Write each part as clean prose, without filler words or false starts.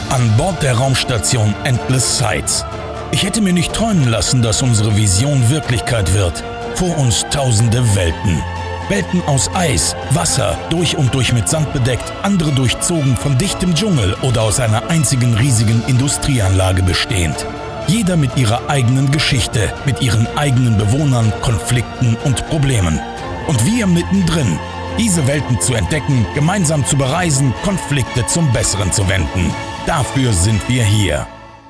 An Bord der Raumstation Endless Sights. Ich hätte mir nicht träumen lassen, dass unsere Vision Wirklichkeit wird. Vor uns tausende Welten. Welten aus Eis, Wasser, durch und durch mit Sand bedeckt, andere durchzogen von dichtem Dschungel oder aus einer einzigen riesigen Industrieanlage bestehend. Jeder mit ihrer eigenen Geschichte, mit ihren eigenen Bewohnern, Konflikten und Problemen. Und wir mittendrin, diese Welten zu entdecken, gemeinsam zu bereisen, Konflikte zum Besseren zu wenden. Dafür sind wir hier.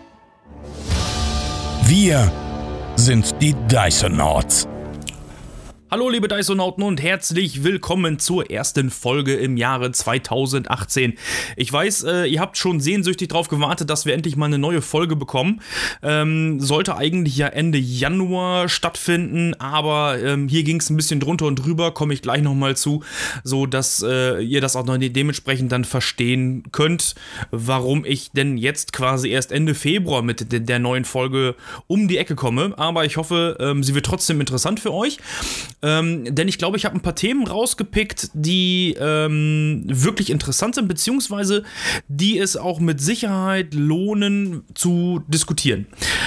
Wir sind die Dysonauts. Hallo liebe Dysonauten und herzlich willkommen zur ersten Folge im Jahre 2018. Ich weiß, ihr habt schon sehnsüchtig darauf gewartet, dass wir endlich mal eine neue Folge bekommen. Sollte eigentlich ja Ende Januar stattfinden, aber hier ging es ein bisschen drunter und drüber, komme ich gleich nochmal zu, so dass ihr das auch noch dementsprechend dann verstehen könnt, warum ich denn jetzt quasi erst Ende Februar mit der neuen Folge um die Ecke komme. Aber ich hoffe, sie wird trotzdem interessant für euch. Denn ich glaube, ich habe ein paar Themen rausgepickt, die wirklich interessant sind, beziehungsweise die es auch mit Sicherheit lohnen zu diskutieren.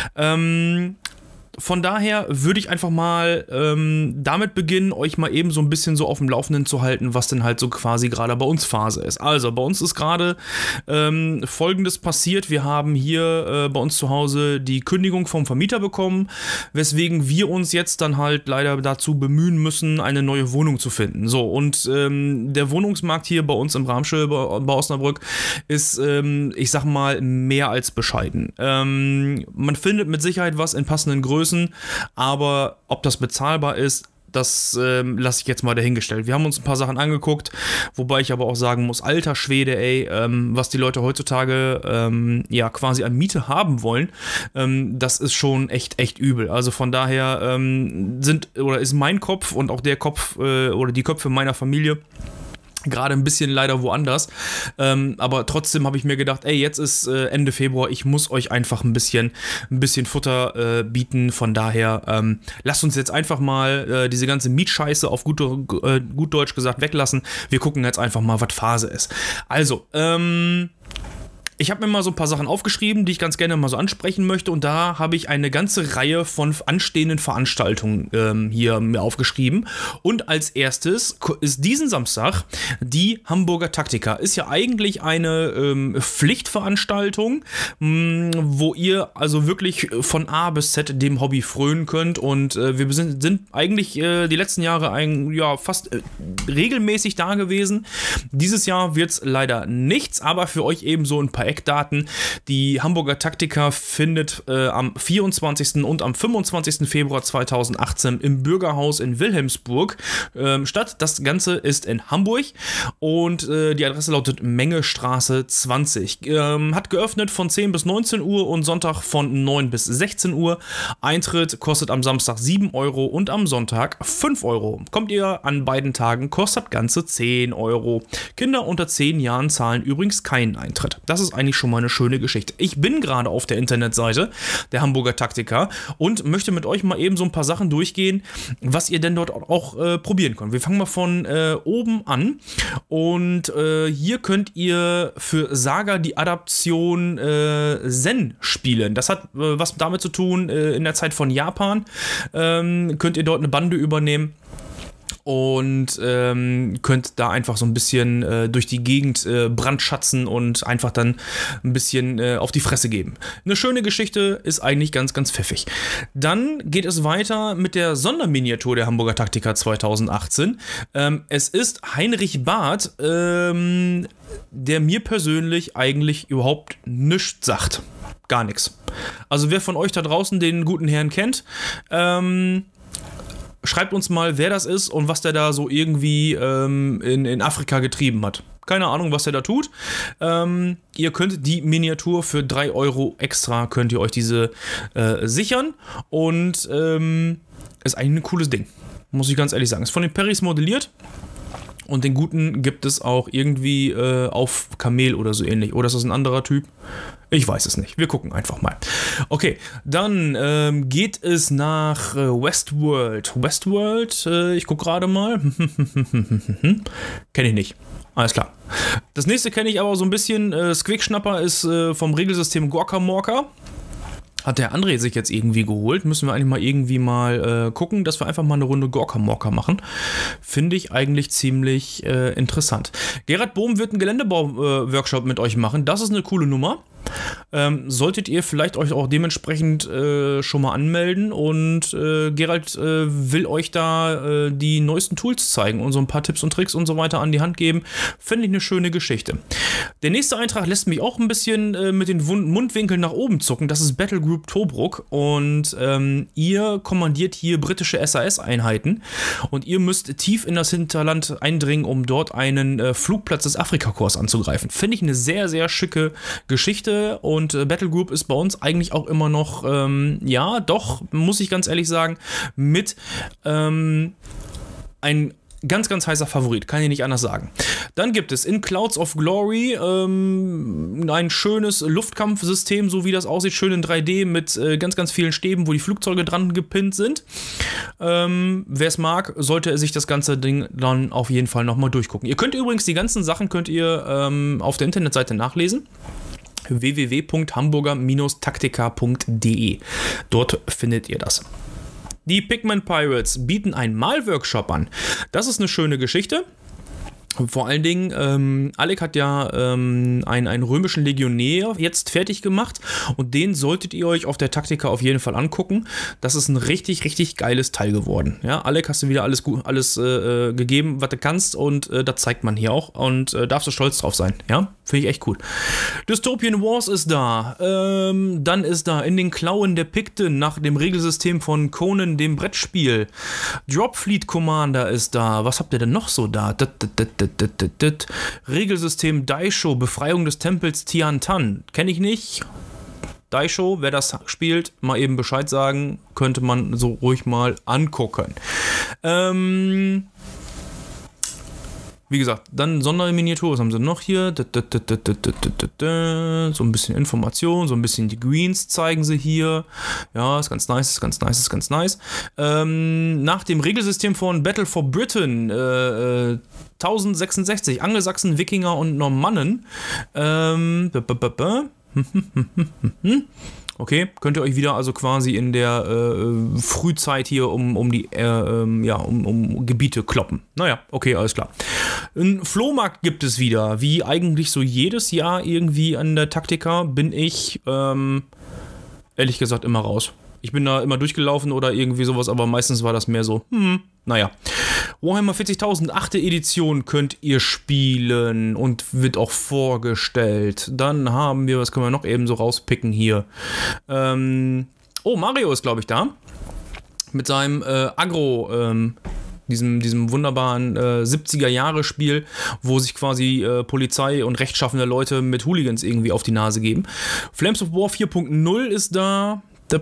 Von daher würde ich einfach mal damit beginnen, euch mal eben so ein bisschen so auf dem Laufenden zu halten, was denn halt so quasi gerade bei uns Phase ist. Also bei uns ist gerade Folgendes passiert. Wir haben hier bei uns zu Hause die Kündigung vom Vermieter bekommen, weswegen wir uns jetzt dann halt leider dazu bemühen müssen, eine neue Wohnung zu finden. So, und der Wohnungsmarkt hier bei uns im Bramsche bei Osnabrück ist, ich sag mal, mehr als bescheiden. Man findet mit Sicherheit was in passenden Größen, aber ob das bezahlbar ist, das lasse ich jetzt mal dahingestellt. Wir haben uns ein paar Sachen angeguckt, wobei ich aber auch sagen muss, alter Schwede, ey, was die Leute heutzutage ja quasi an Miete haben wollen, das ist schon echt übel. Also von daher ist mein Kopf und auch der Kopf oder die Köpfe meiner Familie gerade ein bisschen leider woanders, aber trotzdem habe ich mir gedacht, ey, jetzt ist Ende Februar, ich muss euch einfach ein bisschen Futter bieten, von daher lasst uns jetzt einfach mal diese ganze Mietscheiße auf gut Deutsch gesagt weglassen, wir gucken jetzt einfach mal, was Phase ist. Also, ich habe mir mal so ein paar Sachen aufgeschrieben, die ich ganz gerne mal so ansprechen möchte, und da habe ich eine ganze Reihe von anstehenden Veranstaltungen hier mir aufgeschrieben. Und als erstes ist diesen Samstag die Hamburger Taktika. Ist ja eigentlich eine Pflichtveranstaltung, wo ihr also wirklich von A bis Z dem Hobby frönen könnt, und wir sind eigentlich die letzten Jahre fast regelmäßig da gewesen. Dieses Jahr wird es leider nichts, aber für euch eben so ein paar Eckdaten. Die Hamburger Taktika findet am 24. und am 25. Februar 2018 im Bürgerhaus in Wilhelmsburg statt. Das Ganze ist in Hamburg und die Adresse lautet Mengestraße 20. Hat geöffnet von 10 bis 19 Uhr und Sonntag von 9 bis 16 Uhr. Eintritt kostet am Samstag 7 Euro und am Sonntag 5 Euro. Kommt ihr an beiden Tagen, kostet ganze 10 Euro. Kinder unter 10 Jahren zahlen übrigens keinen Eintritt. Das ist eigentlich schon mal eine schöne Geschichte. Ich bin gerade auf der Internetseite der Hamburger Taktika und möchte mit euch mal eben so ein paar Sachen durchgehen, was ihr denn dort auch probieren könnt. Wir fangen mal von oben an, und hier könnt ihr für Saga die Adaption Zen spielen. Das hat was damit zu tun, in der Zeit von Japan könnt ihr dort eine Bande übernehmen und könnt da einfach so ein bisschen durch die Gegend brandschatzen und einfach dann ein bisschen auf die Fresse geben. Eine schöne Geschichte, ist eigentlich ganz pfiffig. Dann geht es weiter mit der Sonderminiatur der Hamburger Taktika 2018. Es ist Heinrich Barth, der mir persönlich eigentlich überhaupt nichts sagt. Gar nichts. Also wer von euch da draußen den guten Herrn kennt, schreibt uns mal, wer das ist und was der da so irgendwie in Afrika getrieben hat. Keine Ahnung, was der da tut. Ihr könnt die Miniatur für 3 Euro extra, könnt ihr euch diese sichern. Und ist eigentlich ein cooles Ding. Muss ich ganz ehrlich sagen. Ist von den Perrys modelliert. Und den guten gibt es auch irgendwie auf Kamel oder so ähnlich. Oder ist das ein anderer Typ? Ich weiß es nicht. Wir gucken einfach mal. Okay, dann geht es nach Westworld. Westworld, ich gucke gerade mal. Kenne ich nicht. Alles klar. Das nächste kenne ich aber so ein bisschen. Squickschnapper ist vom Regelsystem Gorka Morka. Hat der André sich jetzt irgendwie geholt. Müssen wir eigentlich mal irgendwie mal gucken, dass wir einfach mal eine Runde Gorka Morka machen. Finde ich eigentlich ziemlich interessant. Gerhard Bohm wird einen Geländebau-Workshop mit euch machen. Das ist eine coole Nummer. Solltet ihr vielleicht euch auch dementsprechend schon mal anmelden und Gerald will euch da die neuesten Tools zeigen und so ein paar Tipps und Tricks und so weiter an die Hand geben. Finde ich eine schöne Geschichte. Der nächste Eintrag lässt mich auch ein bisschen mit den Mundwinkeln nach oben zucken. Das ist Battle Group Tobruk und ihr kommandiert hier britische SAS-Einheiten und ihr müsst tief in das Hinterland eindringen, um dort einen Flugplatz des Afrikakorps anzugreifen. Finde ich eine sehr, sehr schicke Geschichte. Und Battle Group ist bei uns eigentlich auch immer noch, ja, doch, muss ich ganz ehrlich sagen, mit ein ganz, ganz heißer Favorit, kann ich nicht anders sagen. Dann gibt es in Clouds of Glory ein schönes Luftkampfsystem, so wie das aussieht, schön in 3D mit ganz, ganz vielen Stäben, wo die Flugzeuge dran gepinnt sind. Wer es mag, sollte sich das ganze Ding dann auf jeden Fall nochmal durchgucken. Ihr könnt übrigens die ganzen Sachen auf der Internetseite nachlesen. www.hamburger-taktika.de. Dort findet ihr das. Die Pigment Pirates bieten einen Malworkshop an. Das ist eine schöne Geschichte. Vor allen Dingen, Alec hat ja einen römischen Legionär jetzt fertig gemacht und den solltet ihr euch auf der Taktika auf jeden Fall angucken. Das ist ein richtig, richtig geiles Teil geworden. Ja, Alec, hast du wieder alles gegeben, was du kannst und das zeigt man hier auch und darfst du stolz drauf sein. Ja, finde ich echt cool. Dystopian Wars ist da. Dann ist da in den Klauen der Pikten nach dem Regelsystem von Conan, dem Brettspiel. Dropfleet Commander ist da. Was habt ihr denn noch so da? Regelsystem Daisho, Befreiung des Tempels Tiantan. Kenne ich nicht. Daisho, wer das spielt, mal eben Bescheid sagen, könnte man so ruhig mal angucken. Wie gesagt, dann Sonderminiatur, was haben sie noch hier? So ein bisschen Information, so ein bisschen die Greens zeigen sie hier. Ja, ist ganz nice, ist ganz nice, ist ganz nice. Nach dem Regelsystem von Battle for Britain 1066, Angelsachsen, Wikinger und Normannen. Okay, könnt ihr euch wieder also quasi in der Frühzeit hier um Gebiete kloppen. Naja, okay, alles klar. Ein Flohmarkt gibt es wieder. Wie eigentlich so jedes Jahr irgendwie an der Taktika bin ich ehrlich gesagt immer raus. Ich bin da immer durchgelaufen oder irgendwie sowas, aber meistens war das mehr so, naja. Warhammer 40.000, 8. Edition könnt ihr spielen und wird auch vorgestellt. Dann haben wir, was können wir noch eben so rauspicken hier? Mario ist, glaube ich, da. Mit seinem Agro, diesem wunderbaren 70er-Jahre-Spiel, wo sich quasi Polizei und rechtschaffende Leute mit Hooligans irgendwie auf die Nase geben. Flames of War 4.0 ist da.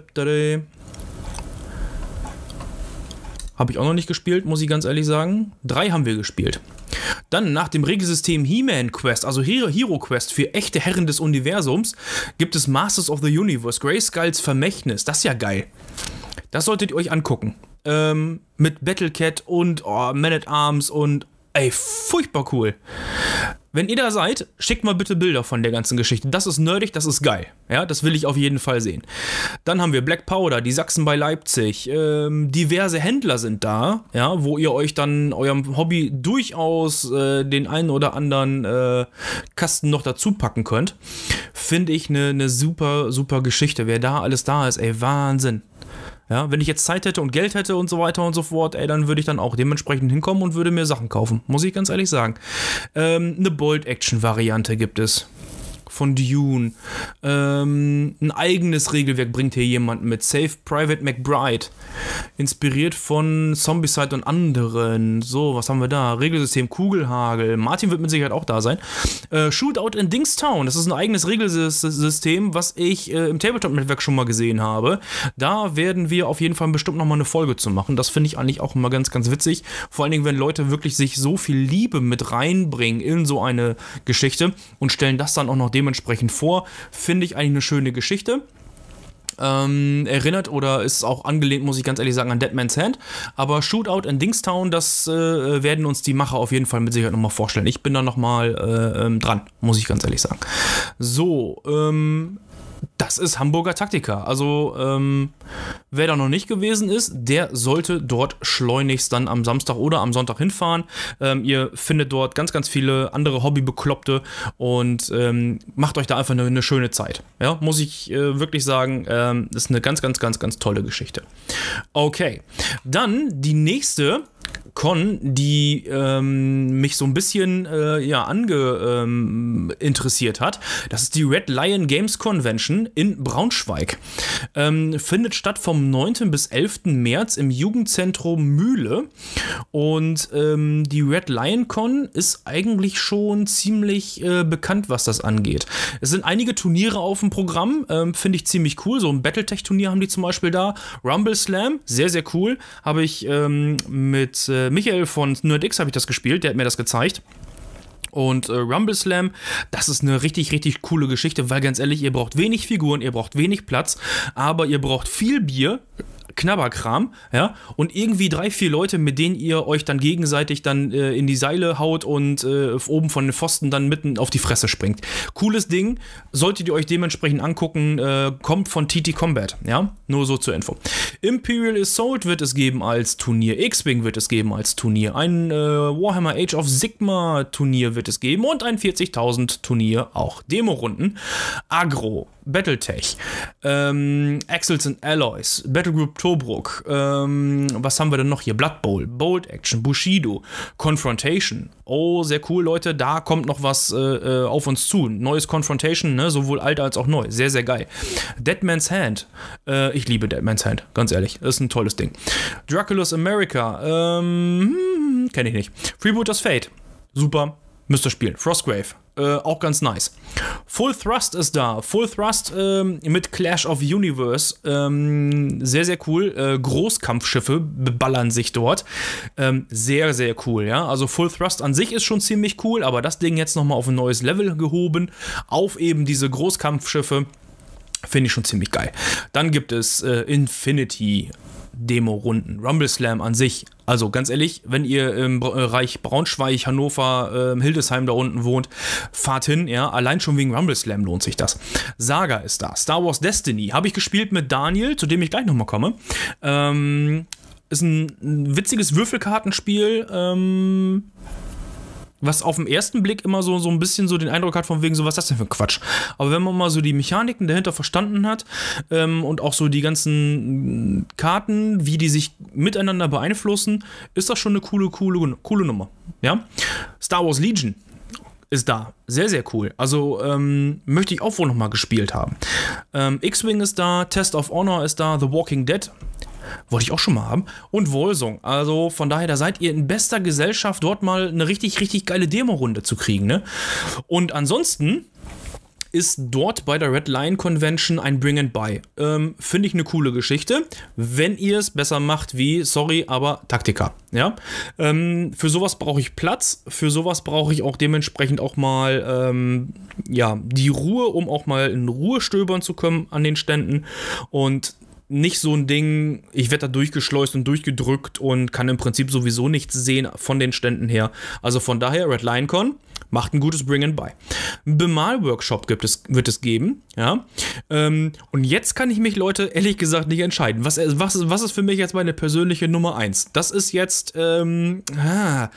Habe ich auch noch nicht gespielt, muss ich ganz ehrlich sagen. 3 haben wir gespielt. Dann nach dem Regelsystem He-Man Quest, also Hero Quest für echte Herren des Universums, gibt es Masters of the Universe, Grayskulls Vermächtnis. Das ist ja geil. Das solltet ihr euch angucken. Mit Battlecat und Man-at-Arms und furchtbar cool. Wenn ihr da seid, schickt mal bitte Bilder von der ganzen Geschichte. Das ist nerdig, das ist geil. Ja, das will ich auf jeden Fall sehen. Dann haben wir Black Powder, die Sachsen bei Leipzig. Diverse Händler sind da, ja, wo ihr euch dann eurem Hobby durchaus den einen oder anderen Kasten noch dazu packen könnt. Finde ich eine super, super Geschichte. Wer da alles da ist, Wahnsinn. Ja, wenn ich jetzt Zeit hätte und Geld hätte und so weiter und so fort, dann würde ich dann auch dementsprechend hinkommen und würde mir Sachen kaufen. Muss ich ganz ehrlich sagen. Eine Bolt-Action-Variante gibt es. Von Dune. Ein eigenes Regelwerk bringt hier jemand mit. Save Private McBride. Inspiriert von Zombicide und anderen. So, was haben wir da? Regelsystem Kugelhagel. Martin wird mit Sicherheit auch da sein. Shootout in Dingstown. Das ist ein eigenes Regelsystem, was ich im Tabletop-Netzwerk schon mal gesehen habe. Da werden wir auf jeden Fall bestimmt nochmal eine Folge zu machen. Das finde ich eigentlich auch immer ganz, ganz witzig. Vor allen Dingen, wenn Leute wirklich sich so viel Liebe mit reinbringen in so eine Geschichte und stellen das dann auch noch dementsprechend vor, finde ich eigentlich eine schöne Geschichte. erinnert oder ist auch angelehnt, muss ich ganz ehrlich sagen, an Dead Man's Hand. Aber Shootout in Dingstown, das werden uns die Macher auf jeden Fall mit Sicherheit nochmal vorstellen. Ich bin da nochmal dran, muss ich ganz ehrlich sagen. So, das ist Hamburger Taktika. Also, wer da noch nicht gewesen ist, der sollte dort schleunigst dann am Samstag oder am Sonntag hinfahren. Ihr findet dort ganz, ganz viele andere Hobbybekloppte und macht euch da einfach eine schöne Zeit. Ja, muss ich wirklich sagen, ist eine ganz, ganz, ganz, ganz tolle Geschichte. Okay, dann die nächste Con, die mich so ein bisschen interessiert hat. Das ist die Red Lion Games Convention in Braunschweig. Findet statt vom 9. bis 11. März im Jugendzentrum Mühle. Und die Red Lion Con ist eigentlich schon ziemlich bekannt, was das angeht. Es sind einige Turniere auf dem Programm, finde ich ziemlich cool. So ein Battletech-Turnier haben die zum Beispiel da. Rumble Slam, sehr, sehr cool. Habe ich mit Michael von NerdX habe ich das gespielt, der hat mir das gezeigt. Und Rumble Slam, das ist eine richtig, richtig coole Geschichte, weil ganz ehrlich, ihr braucht wenig Figuren, ihr braucht wenig Platz, aber ihr braucht viel Bier, Knabberkram, ja, und irgendwie 3, 4 Leute, mit denen ihr euch dann gegenseitig dann in die Seile haut und oben von den Pfosten dann mitten auf die Fresse springt. Cooles Ding, solltet ihr euch dementsprechend angucken, kommt von TT Combat, ja, nur so zur Info. Imperial Assault wird es geben als Turnier, X-Wing wird es geben als Turnier, ein Warhammer Age of Sigma Turnier wird es geben und ein 40.000 Turnier auch. Demo-Runden, Agro, Battletech, Axles and Alloys, Battlegroup Tobruk, was haben wir denn noch hier? Blood Bowl, Bold Action, Bushido, Confrontation. Oh, sehr cool, Leute, da kommt noch was auf uns zu. Neues Confrontation, ne? Sowohl alt als auch neu. Sehr, sehr geil. Dead Man's Hand. Ich liebe Dead Man's Hand, ganz ehrlich. Das ist ein tolles Ding. Dracula's America. Kenne ich nicht. Freebooters Fate. Super. Müsst ihr spielen. Frostgrave. Auch ganz nice. Full Thrust ist da. Full Thrust mit Clash of Universe. Sehr, sehr cool. Großkampfschiffe beballern sich dort. Sehr, sehr cool, ja. Also Full Thrust an sich ist schon ziemlich cool, aber das Ding jetzt nochmal auf ein neues Level gehoben. Auf eben diese Großkampfschiffe. Finde ich schon ziemlich geil. Dann gibt es Infinity Demo-Runden. Rumble Slam an sich. Also ganz ehrlich, wenn ihr im Bereich Braunschweig, Hannover, Hildesheim da unten wohnt, fahrt hin, ja, allein schon wegen Rumble Slam lohnt sich das. Saga ist da. Star Wars Destiny habe ich gespielt mit Daniel, zu dem ich gleich nochmal komme. Ist ein witziges Würfelkartenspiel, was auf den ersten Blick immer so ein bisschen so den Eindruck hat, von wegen so, was ist das denn für ein Quatsch? Aber wenn man mal so die Mechaniken dahinter verstanden hat und auch so die ganzen Karten, wie die sich miteinander beeinflussen, ist das schon eine coole Nummer. Ja? Star Wars Legion ist da. Sehr, sehr cool. Also möchte ich auch wohl nochmal gespielt haben. X-Wing ist da, Test of Honor ist da, The Walking Dead wollte ich auch schon mal haben. Und Wolsung. Also von daher, da seid ihr in bester Gesellschaft, dort mal eine richtig, richtig geile Demo-Runde zu kriegen. Ne? Und ansonsten ist dort bei der Red Lion Convention ein Bring and Buy. Finde ich eine coole Geschichte, wenn ihr es besser macht wie, sorry, aber Taktika. Ja? Für sowas brauche ich Platz, für sowas brauche ich auch dementsprechend auch mal die Ruhe, um auch mal in Ruhe stöbern zu können an den Ständen und nicht so ein Ding, ich werde da durchgeschleust und durchgedrückt und kann im Prinzip sowieso nichts sehen von den Ständen her. Also von daher, Red Lion Con macht ein gutes Bring and Buy. Ein Bemal-Workshop wird es geben, ja. Und jetzt kann ich mich, Leute, ehrlich gesagt nicht entscheiden. Was ist für mich jetzt meine persönliche Nummer 1? Das ist jetzt, auf einer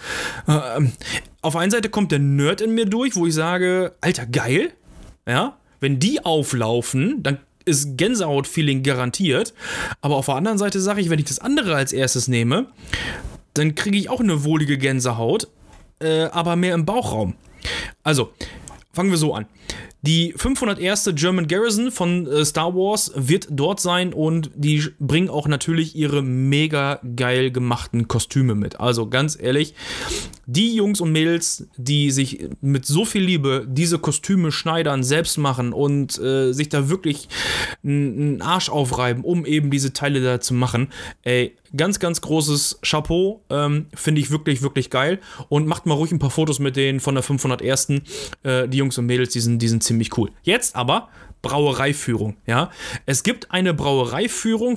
Seite kommt der Nerd in mir durch, wo ich sage, Alter, geil, ja. Wenn die auflaufen, dann ist Gänsehaut-Feeling garantiert. Aber auf der anderen Seite sage ich, wenn ich das andere als erstes nehme, dann kriege ich auch eine wohlige Gänsehaut, aber mehr im Bauchraum. Also, fangen wir so an. Die 501. German Garrison von Star Wars wird dort sein und die bringen auch natürlich ihre mega geil gemachten Kostüme mit. Also ganz ehrlich, die Jungs und Mädels, die sich mit so viel Liebe diese Kostüme schneidern, selbst machen und sich da wirklich einen Arsch aufreiben, um eben diese Teile da zu machen, ey, ganz, ganz großes Chapeau, finde ich wirklich, wirklich geil und macht mal ruhig ein paar Fotos mit denen von der 501. Die Jungs und Mädels, die sind ziemlich cool. Jetzt aber Brauereiführung, ja. Es gibt eine Brauereiführung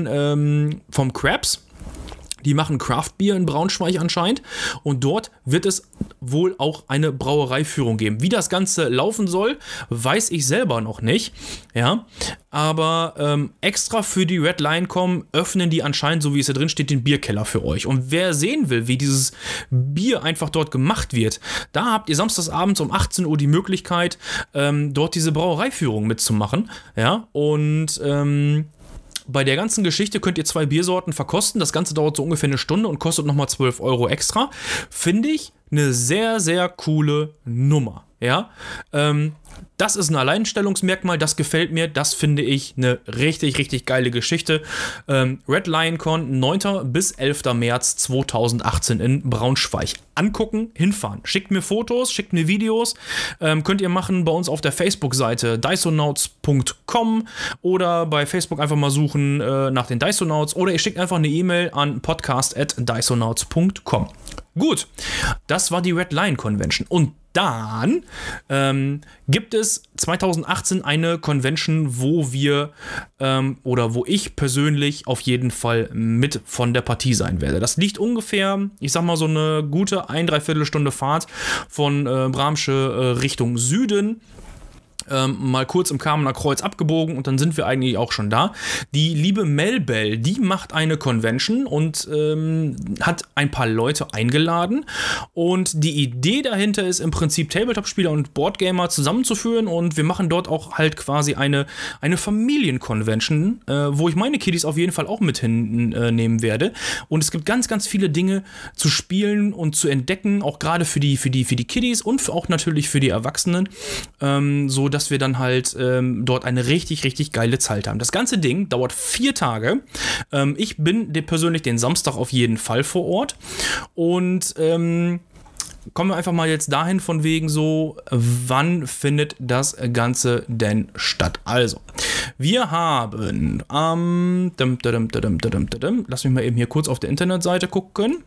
vom Krabs. Die machen Craft-Bier in Braunschweig anscheinend und dort wird es wohl auch eine Brauereiführung geben. Wie das Ganze laufen soll, weiß ich selber noch nicht, ja, aber extra für die Red Lion Com öffnen die anscheinend, so wie es da drin steht, den Bierkeller für euch. Und wer sehen will, wie dieses Bier einfach dort gemacht wird, da habt ihr samstagsabends um 18 Uhr die Möglichkeit, dort diese Brauereiführung mitzumachen, ja, und bei der ganzen Geschichte könnt ihr 2 Biersorten verkosten. Das Ganze dauert so ungefähr eine Stunde und kostet nochmal 12 Euro extra. Finde ich eine sehr, sehr coole Nummer. Ja, das ist ein Alleinstellungsmerkmal, das gefällt mir, das finde ich eine richtig, richtig geile Geschichte. Red Lion Con, 9. bis 11. März 2018 in Braunschweig. Angucken, hinfahren. Schickt mir Fotos, schickt mir Videos. Könnt ihr machen bei uns auf der Facebook-Seite dysonauts.com oder bei Facebook einfach mal suchen nach den Dysonauts oder ihr schickt einfach eine E-Mail an podcast@dysonauts.com. Gut, das war die Red Lion Convention. Und dann gibt es 2018 eine Convention, wo wir oder wo ich persönlich auf jeden Fall mit von der Partie sein werde. Das liegt ungefähr, ich sag mal, so eine gute 1-3/4 Stunde Fahrt von Bramsche Richtung Süden. Mal kurz im Kamener Kreuz abgebogen und dann sind wir eigentlich auch schon da. Die liebe Melbell, die macht eine Convention und hat ein paar Leute eingeladen und die Idee dahinter ist im Prinzip Tabletop-Spieler und Boardgamer zusammenzuführen und wir machen dort auch halt quasi eine Familien-Convention, wo ich meine Kiddies auf jeden Fall auch mit hinnehmen werde und es gibt ganz, ganz viele Dinge zu spielen und zu entdecken, auch gerade für die Kiddies und auch natürlich für die Erwachsenen, so dass wir dann halt dort eine richtig, richtig geile Zeit haben. Das ganze Ding dauert 4 Tage. Ich bin persönlich den Samstag auf jeden Fall vor Ort und kommen wir einfach mal jetzt dahin von wegen so, wann findet das Ganze denn statt? Also, wir haben lass mich mal eben hier kurz auf der Internetseite gucken.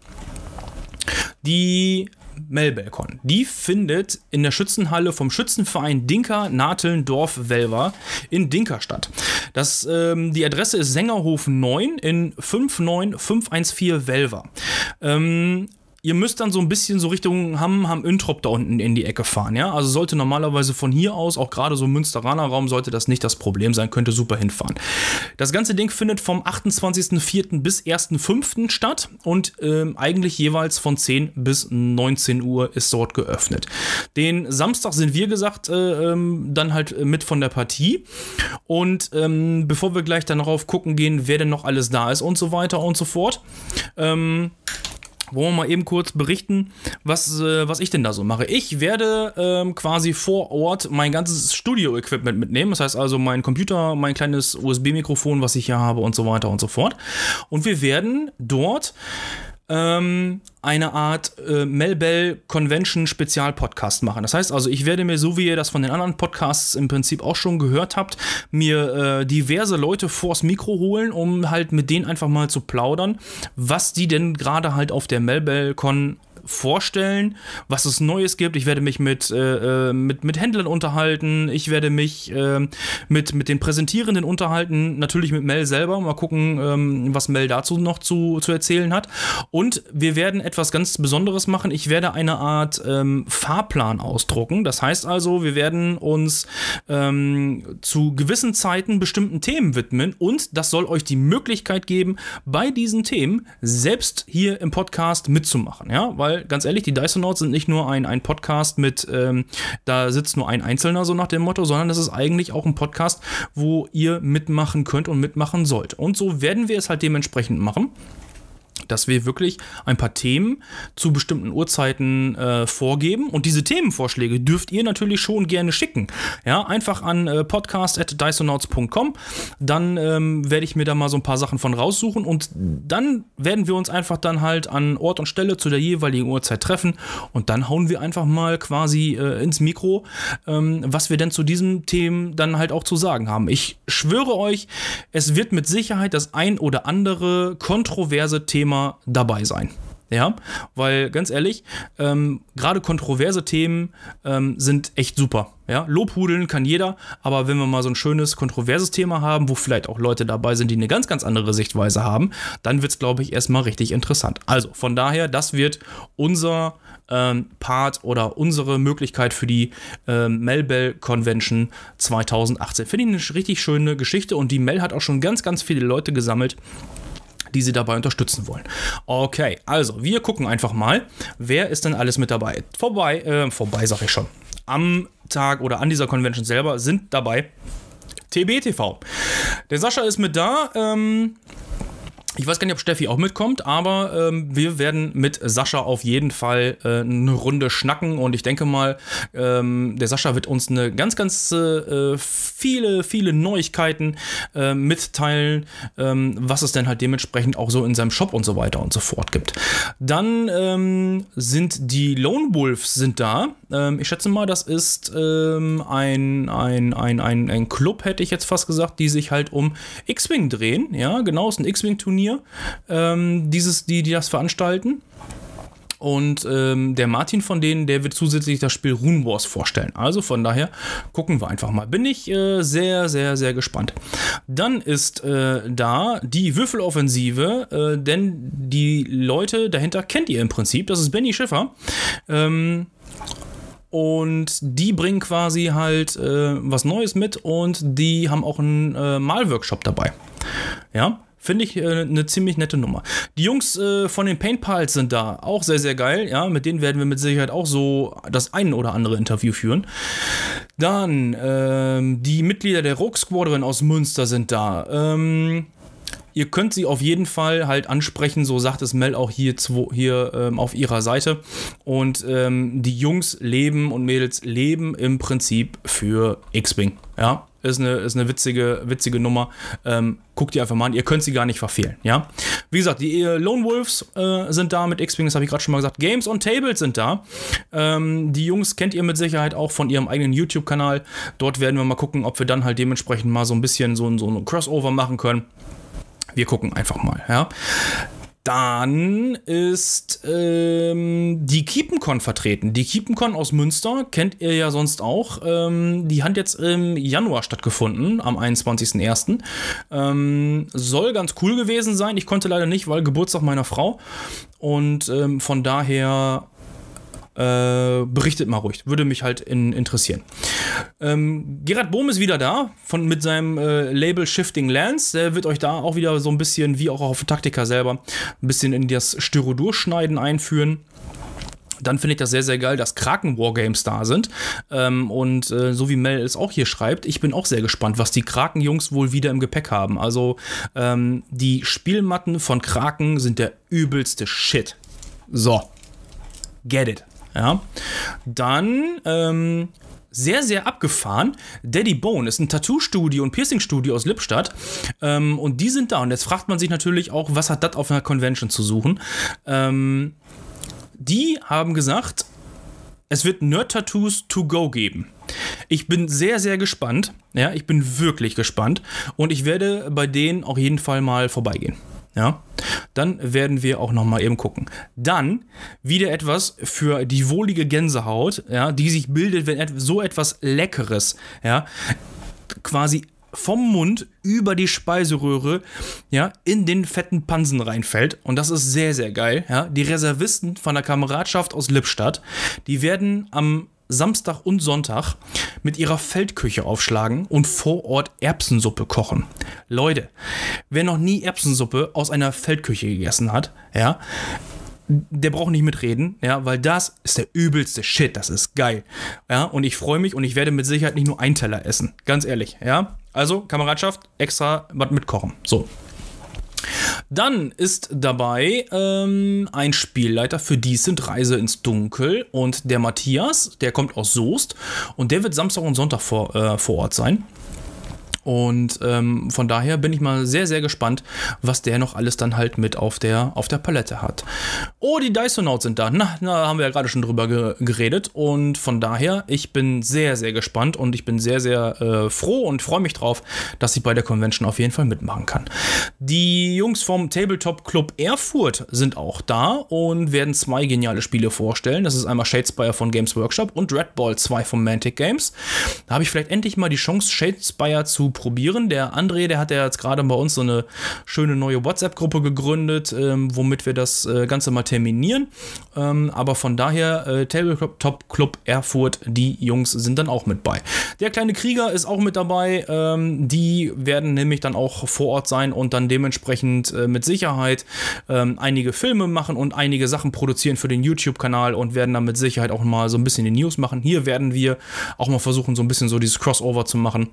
Die Melbell-Con. Die findet in der Schützenhalle vom Schützenverein Dinka Nateln Dorf Welver in Dinka statt. Die Adresse ist Sängerhof 9 in 59514 Welver. Ihr müsst dann so ein bisschen so Richtung Hamm-Üntrop da unten in die Ecke fahren, ja? Also sollte normalerweise von hier aus, auch gerade so im Münsteraner Raum, sollte das nicht das Problem sein, könnte super hinfahren. Das ganze Ding findet vom 28.04. bis 1.05. statt und eigentlich jeweils von 10 bis 19 Uhr ist dort geöffnet. Den Samstag sind wir gesagt dann halt mit von der Partie und bevor wir gleich dann darauf gucken gehen, wer denn noch alles da ist und so weiter und so fort, wollen wir mal eben kurz berichten, was ich denn da so mache. Ich werde quasi vor Ort mein ganzes Studio-Equipment mitnehmen. Das heißt also mein Computer, mein kleines USB-Mikrofon, was ich hier habe und so weiter und so fort. Und wir werden dort eine Art Melbell Convention Spezial-Podcast machen. Das heißt also, ich werde mir, so wie ihr das von den anderen Podcasts im Prinzip auch schon gehört habt, mir diverse Leute vors Mikro holen, um halt mit denen einfach mal zu plaudern, was die denn gerade halt auf der Melbell Con vorstellen, was es Neues gibt. Ich werde mich mit Händlern unterhalten, ich werde mich mit den Präsentierenden unterhalten, natürlich mit Mel selber, mal gucken, was Mel dazu noch zu erzählen hat. Und wir werden etwas ganz Besonderes machen. Ich werde eine Art Fahrplan ausdrucken. Das heißt also, wir werden uns zu gewissen Zeiten bestimmten Themen widmen und das soll euch die Möglichkeit geben, bei diesen Themen selbst hier im Podcast mitzumachen. Ja, weil ganz ehrlich, die Dysonauts sind nicht nur ein Podcast mit, da sitzt nur ein Einzelner, so nach dem Motto, sondern das ist eigentlich auch ein Podcast, wo ihr mitmachen könnt und mitmachen sollt. Und so werden wir es halt dementsprechend machen, dass wir wirklich ein paar Themen zu bestimmten Uhrzeiten vorgeben und diese Themenvorschläge dürft ihr natürlich schon gerne schicken. Ja, einfach an podcast@dysonauts.com, dann werde ich mir da mal so ein paar Sachen von raussuchen und dann werden wir uns einfach dann halt an Ort und Stelle zu der jeweiligen Uhrzeit treffen und dann hauen wir einfach mal quasi ins Mikro, was wir denn zu diesen Themen dann halt auch zu sagen haben. Ich schwöre euch, es wird mit Sicherheit das ein oder andere kontroverse Thema dabei sein. Ja, weil ganz ehrlich, gerade kontroverse Themen sind echt super. Ja, Lobhudeln kann jeder, aber wenn wir mal so ein schönes, kontroverses Thema haben, wo vielleicht auch Leute dabei sind, die eine ganz, ganz andere Sichtweise haben, dann wird es, glaube ich, erstmal richtig interessant. Also von daher, das wird unser Part oder unsere Möglichkeit für die Mel Convention 2018. Finde ich eine richtig schöne Geschichte und die Mel hat auch schon ganz, ganz viele Leute gesammelt, die sie dabei unterstützen wollen. Okay, also wir gucken einfach mal, wer ist denn alles mit dabei. Vorbei sag ich schon. Am Tag oder an dieser Convention selber sind dabei TBTV. Der Sascha ist mit da. Ich weiß gar nicht, ob Steffi auch mitkommt, aber wir werden mit Sascha auf jeden Fall eine Runde schnacken und ich denke mal, der Sascha wird uns eine ganz, ganz viele Neuigkeiten mitteilen, was es denn halt dementsprechend auch so in seinem Shop und so weiter und so fort gibt. Dann sind die Lone Wolves sind da. Ich schätze mal, das ist ein Club, hätte ich jetzt fast gesagt, die sich halt um X-Wing drehen. Ja, genau, es ist ein X-Wing-Turnier, die das veranstalten. Und der Martin von denen, der wird zusätzlich das Spiel Rune Wars vorstellen. Also von daher gucken wir einfach mal. Bin ich sehr, sehr, sehr gespannt. Dann ist da die Würfeloffensive, denn die Leute dahinter kennt ihr im Prinzip. Das ist Benny Schiffer. Und die bringen quasi halt was Neues mit und die haben auch einen Malworkshop dabei. Ja, finde ich eine ziemlich nette Nummer. Die Jungs von den Paint Pals sind da, auch sehr, sehr geil. Ja, mit denen werden wir mit Sicherheit auch so das ein oder andere Interview führen. Dann die Mitglieder der Rogue Squadron aus Münster sind da. Ihr könnt sie auf jeden Fall halt ansprechen, so sagt es Mel auch hier auf ihrer Seite. Und die Jungs leben und Mädels leben im Prinzip für X-Wing. Ja, ist eine witzige Nummer. Guckt ihr einfach mal an, ihr könnt sie gar nicht verfehlen. Ja, wie gesagt, die Lone Wolves sind da mit X-Wing, das habe ich gerade schon mal gesagt. Games on Tables sind da. Die Jungs kennt ihr mit Sicherheit auch von ihrem eigenen YouTube-Kanal. Dort werden wir mal gucken, ob wir dann halt dementsprechend mal so ein bisschen so ein Crossover machen können. Wir gucken einfach mal, ja. Dann ist die Keep'nCon vertreten. Die Keep'nCon aus Münster kennt ihr ja sonst auch. Die hat jetzt im Januar stattgefunden, am 21.01. Soll ganz cool gewesen sein. Ich konnte leider nicht, weil Geburtstag meiner Frau. Und von daher berichtet mal ruhig. Würde mich halt interessieren. Gerhard Bohm ist wieder da mit seinem Label Shifting Lands. Der wird euch da auch wieder so ein bisschen, wie auch auf Taktika selber, ein bisschen in das Styrodurschneiden einführen. Dann finde ich das sehr, sehr geil, dass Kraken Wargames da sind. Und so wie Mel es auch hier schreibt, ich bin auch sehr gespannt, was die Kraken-Jungs wohl wieder im Gepäck haben. Also die Spielmatten von Kraken sind der übelste Shit. So. Get it. Ja. Dann sehr, sehr abgefahren. Daddy Bone ist ein Tattoo-Studio und Piercing-Studio aus Lippstadt. Und die sind da. Und jetzt fragt man sich natürlich auch, was hat das auf einer Convention zu suchen? Die haben gesagt, es wird Nerd-Tattoos to go geben. Ich bin sehr, sehr gespannt. Ja, ich bin wirklich gespannt. Und ich werde bei denen auf jeden Fall mal vorbeigehen. Ja, dann werden wir auch noch mal eben gucken. Dann wieder etwas für die wohlige Gänsehaut, ja, die sich bildet, wenn so etwas Leckeres, ja, quasi vom Mund über die Speiseröhre, ja, in den fetten Pansen reinfällt. Und das ist sehr, sehr geil. Ja. Die Reservisten von der Kameradschaft aus Lippstadt, die werden am Samstag und Sonntag mit ihrer Feldküche aufschlagen und vor Ort Erbsensuppe kochen. Leute, wer noch nie Erbsensuppe aus einer Feldküche gegessen hat, ja, der braucht nicht mitreden, ja, weil das ist der übelste Shit, das ist geil. Ja, und ich freue mich und ich werde mit Sicherheit nicht nur einen Teller essen, ganz ehrlich, ja. Also, Kameradschaft, extra was mitkochen, so. Dann ist dabei ein Spielleiter für Decent Reise ins Dunkel und der Matthias, der kommt aus Soest und der wird Samstag und Sonntag vor Ort sein. Und von daher bin ich mal sehr, sehr gespannt, was der noch alles dann halt mit auf der Palette hat. Oh, die Dysonauts sind da. Na, haben wir ja gerade schon drüber geredet. Und von daher, ich bin sehr, sehr gespannt und ich bin sehr, sehr froh und freue mich drauf, dass ich bei der Convention auf jeden Fall mitmachen kann. Die Jungs vom Tabletop Club Erfurt sind auch da und werden 2 geniale Spiele vorstellen. Das ist einmal Shadespire von Games Workshop und Red Ball 2 von Mantic Games. Da habe ich vielleicht endlich mal die Chance, Shadespire zu probieren. Der André, der hat ja jetzt gerade bei uns so eine schöne neue WhatsApp-Gruppe gegründet, womit wir das Ganze mal terminieren. Aber von daher, Tabletop Club Erfurt, die Jungs sind dann auch mit bei. Der kleine Krieger ist auch mit dabei. Die werden nämlich dann auch vor Ort sein und dann dementsprechend mit Sicherheit einige Filme machen und einige Sachen produzieren für den YouTube-Kanal und werden dann mit Sicherheit auch mal so ein bisschen die News machen. Hier werden wir auch mal versuchen, so ein bisschen so dieses Crossover zu machen.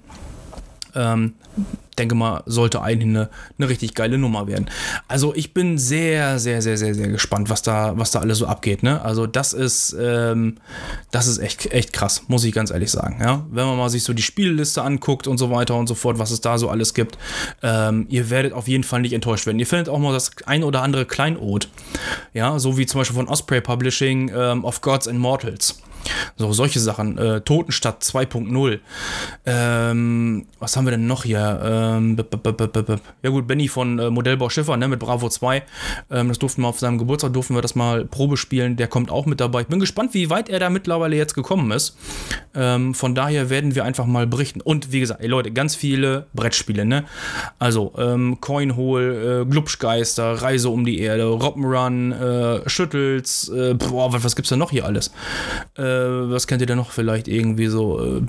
Denke mal, sollte eigentlich eine richtig geile Nummer werden. Also ich bin sehr, sehr, sehr, sehr, sehr gespannt, was da alles so abgeht. Ne? Also das ist echt krass, muss ich ganz ehrlich sagen. Ja? Wenn man mal sich so die Spielliste anguckt und so weiter und so fort, was es da so alles gibt, ihr werdet auf jeden Fall nicht enttäuscht werden. Ihr findet auch mal das ein oder andere Kleinod. Ja, so wie zum Beispiel von Osprey Publishing of Gods and Mortals. So, solche Sachen. Totenstadt 2.0. Was haben wir denn noch hier? Ja gut, Benny von Modellbau Schiffer, ne, mit Bravo 2. Das durften wir auf seinem Geburtstag, durften wir das mal Probe spielen. Der kommt auch mit dabei. Ich bin gespannt, wie weit er da mittlerweile jetzt gekommen ist. Von daher werden wir einfach mal berichten. Und wie gesagt, ey Leute, ganz viele Brettspiele, ne? Also, Coinhole, Glubschgeister, Reise um die Erde, Robbenrun, Schüttels, was gibt's denn noch hier alles? Was kennt ihr denn noch vielleicht irgendwie so?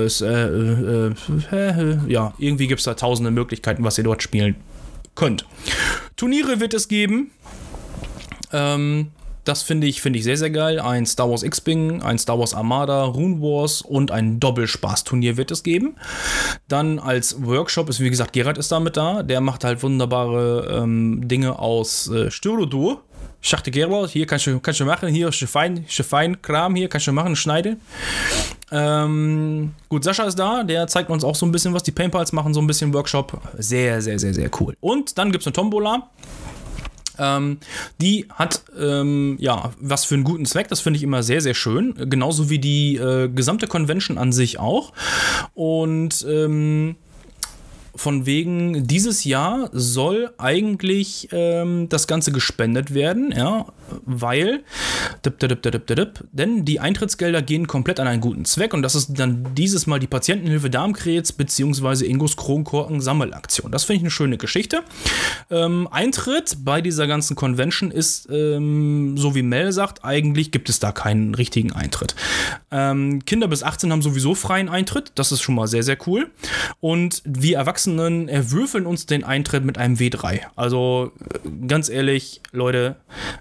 Ja, irgendwie gibt es da tausende Möglichkeiten, was ihr dort spielen könnt. Turniere wird es geben. Das finde ich sehr, sehr geil. Ein Star Wars X-Wing, ein Star Wars Armada, Rune Wars und ein Doppelspaß-Turnier wird es geben. Dann als Workshop ist, wie gesagt, Gerhard ist da mit da. Der macht halt wunderbare Dinge aus Styrodur. Ich dachte, Gerhard, hier kannst du machen, hier ist fein Kram, hier kannst du machen, schneiden. Gut, Sascha ist da, der zeigt uns auch so ein bisschen was. Die Paintballs machen so ein bisschen Workshop. Sehr, sehr, sehr, sehr cool. Und dann gibt es eine Tombola. Die hat was für einen guten Zweck, das finde ich immer sehr, sehr schön. Genauso wie die gesamte Convention an sich auch. Und von wegen, dieses Jahr soll eigentlich das Ganze gespendet werden, ja, weil denn die Eintrittsgelder gehen komplett an einen guten Zweck und das ist dann dieses Mal die Patientenhilfe Darmkrebs bzw. Ingos Kronkorken Sammelaktion. Das finde ich eine schöne Geschichte. Eintritt bei dieser ganzen Convention ist, so wie Mel sagt, eigentlich gibt es da keinen richtigen Eintritt. Kinder bis 18 haben sowieso freien Eintritt, das ist schon mal sehr, sehr cool. Und wir Erwachsenen erwürfeln uns den Eintritt mit einem W3. Also ganz ehrlich, Leute,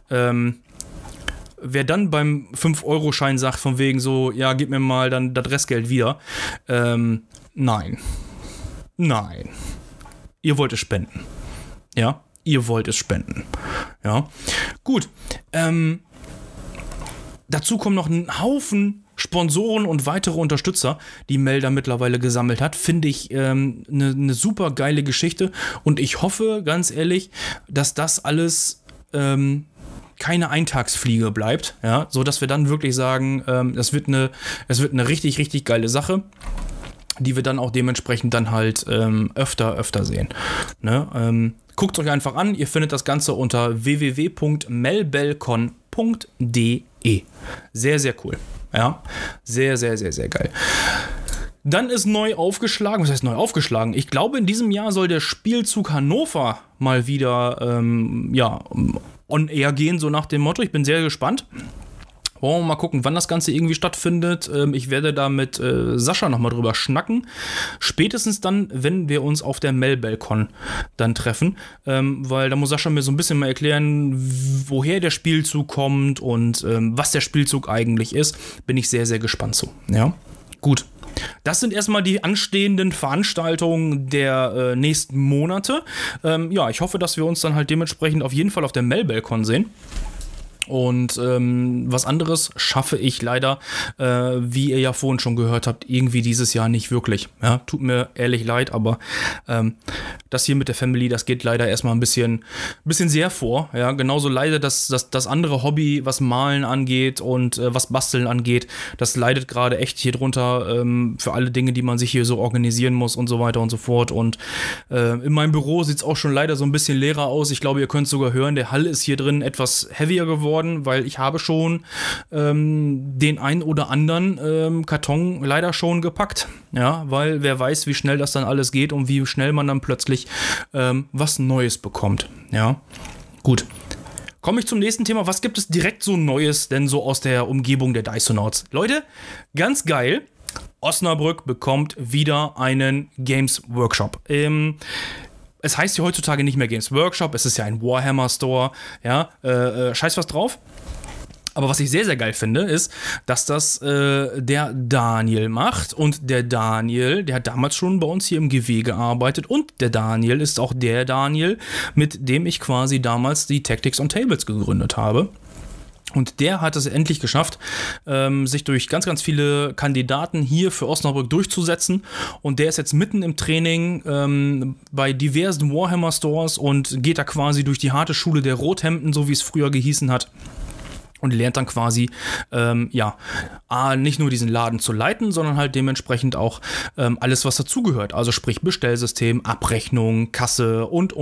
wer dann beim 5-Euro-Schein sagt, von wegen so, ja, gib mir mal dann das Restgeld wieder, nein. Ihr wollt es spenden. Ja, ihr wollt es spenden. Ja, gut. Dazu kommen noch ein Haufen Sponsoren und weitere Unterstützer, die Mel da mittlerweile gesammelt hat. Finde ich eine super geile Geschichte und ich hoffe, ganz ehrlich, dass das alles keine Eintagsfliege bleibt, ja, so dass wir dann wirklich sagen, es wird eine richtig, richtig geile Sache, die wir dann auch dementsprechend dann halt öfter sehen. Ne? Guckt euch einfach an, ihr findet das Ganze unter www.melbelcon.de. Sehr, sehr cool. Ja, sehr, sehr, sehr, sehr geil. Dann ist neu aufgeschlagen, was heißt neu aufgeschlagen? Ich glaube, in diesem Jahr soll der Spielzug Hannover mal wieder on air gehen, so nach dem Motto. Ich bin sehr gespannt. Wollen wir mal gucken, wann das Ganze irgendwie stattfindet. Ich werde da mit Sascha nochmal drüber schnacken. Spätestens dann, wenn wir uns auf der Melbelcon dann treffen. Weil da muss Sascha mir so ein bisschen mal erklären, woher der Spielzug kommt und was der Spielzug eigentlich ist. Bin ich sehr, sehr gespannt zu. Ja, gut. Das sind erstmal die anstehenden Veranstaltungen der nächsten Monate. Ich hoffe, dass wir uns dann halt dementsprechend auf jeden Fall auf der Melbelcon sehen. Und was anderes schaffe ich leider, wie ihr ja vorhin schon gehört habt, irgendwie dieses Jahr nicht wirklich. Ja, tut mir ehrlich leid, aber das hier mit der Family, das geht leider erstmal ein bisschen sehr vor. Ja, genauso leider das andere Hobby, was Malen angeht und was Basteln angeht, das leidet gerade echt hier drunter für alle Dinge, die man sich hier so organisieren muss und so weiter und so fort. Und in meinem Büro sieht es auch schon leider so ein bisschen leerer aus. Ich glaube, ihr könnt es sogar hören, der Hall ist hier drin etwas heavier geworden, weil ich habe schon den ein oder anderen Karton leider schon gepackt. Ja, weil wer weiß, wie schnell das dann alles geht und wie schnell man dann plötzlich was Neues bekommt. Ja, gut. Komme ich zum nächsten Thema. Was gibt es direkt so Neues denn so aus der Umgebung der Diconauts? Leute, ganz geil. Osnabrück bekommt wieder einen Games Workshop. Es heißt ja heutzutage nicht mehr Games Workshop, es ist ja ein Warhammer Store, ja, scheiß was drauf. Aber was ich sehr, sehr geil finde, ist, dass das der Daniel macht. Und der Daniel, der hat damals schon bei uns hier im GW gearbeitet. Und der Daniel ist auch der Daniel, mit dem ich quasi damals die Tactics on Tables gegründet habe. Und der hat es endlich geschafft, sich durch ganz, ganz viele Kandidaten hier für Osnabrück durchzusetzen. Und der ist jetzt mitten im Training bei diversen Warhammer Stores und geht da quasi durch die harte Schule der Rothemden, so wie es früher gehießen hat. Und lernt dann quasi, nicht nur diesen Laden zu leiten, sondern halt dementsprechend auch alles, was dazugehört. Also sprich Bestellsystem, Abrechnung, Kasse und.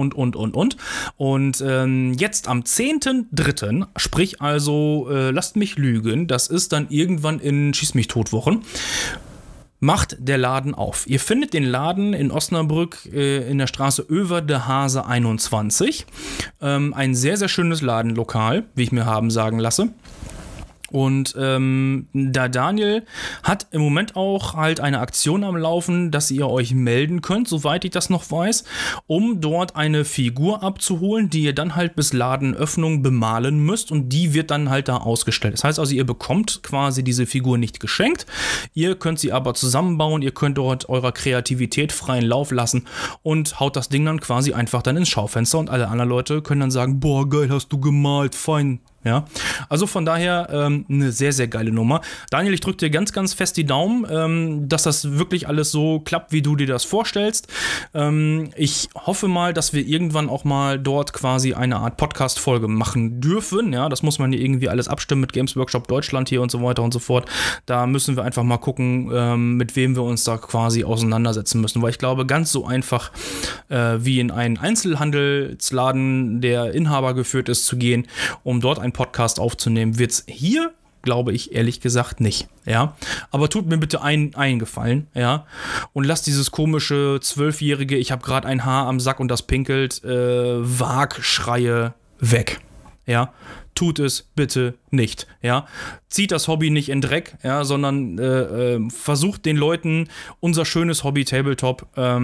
Und jetzt am 10.3., sprich also, lasst mich lügen, das ist dann irgendwann in Schieß-mich-tot-Wochen, macht der Laden auf. Ihr findet den Laden in Osnabrück in der Straße Över de Hase 21. Ein sehr, sehr schönes Ladenlokal, wie ich mir haben sagen lasse. Und da Daniel hat im Moment auch halt eine Aktion am Laufen, dass ihr euch melden könnt, soweit ich das noch weiß, um dort eine Figur abzuholen, die ihr dann halt bis Ladenöffnung bemalen müsst und die wird dann halt da ausgestellt. Das heißt also, ihr bekommt quasi diese Figur nicht geschenkt, ihr könnt sie aber zusammenbauen, ihr könnt dort eurer Kreativität freien Lauf lassen und haut das Ding dann quasi einfach dann ins Schaufenster und alle anderen Leute können dann sagen, boah, geil, hast du gemalt, fein. Ja, also von daher eine sehr, sehr geile Nummer. Daniel, ich drücke dir ganz, ganz fest die Daumen, dass das wirklich alles so klappt, wie du dir das vorstellst. Ich hoffe mal, dass wir irgendwann auch mal dort quasi eine Art Podcast-Folge machen dürfen. Ja, das muss man hier irgendwie alles abstimmen mit Games Workshop Deutschland hier und so weiter und so fort. Da müssen wir einfach mal gucken, mit wem wir uns da quasi auseinandersetzen müssen. Weil ich glaube, ganz so einfach wie in einen Einzelhandelsladen, der Inhaber geführt ist, zu gehen, um dort einen Podcast aufzunehmen, wird es hier, glaube ich, ehrlich gesagt nicht. Ja, aber tut mir bitte einen Gefallen, ja, und lasst dieses komische 12-jährige, ich habe gerade ein Haar am Sack und das pinkelt, Wagschreie weg. Ja, tut es bitte nicht, ja. Zieht das Hobby nicht in Dreck, ja, sondern versucht den Leuten unser schönes Hobby Tabletop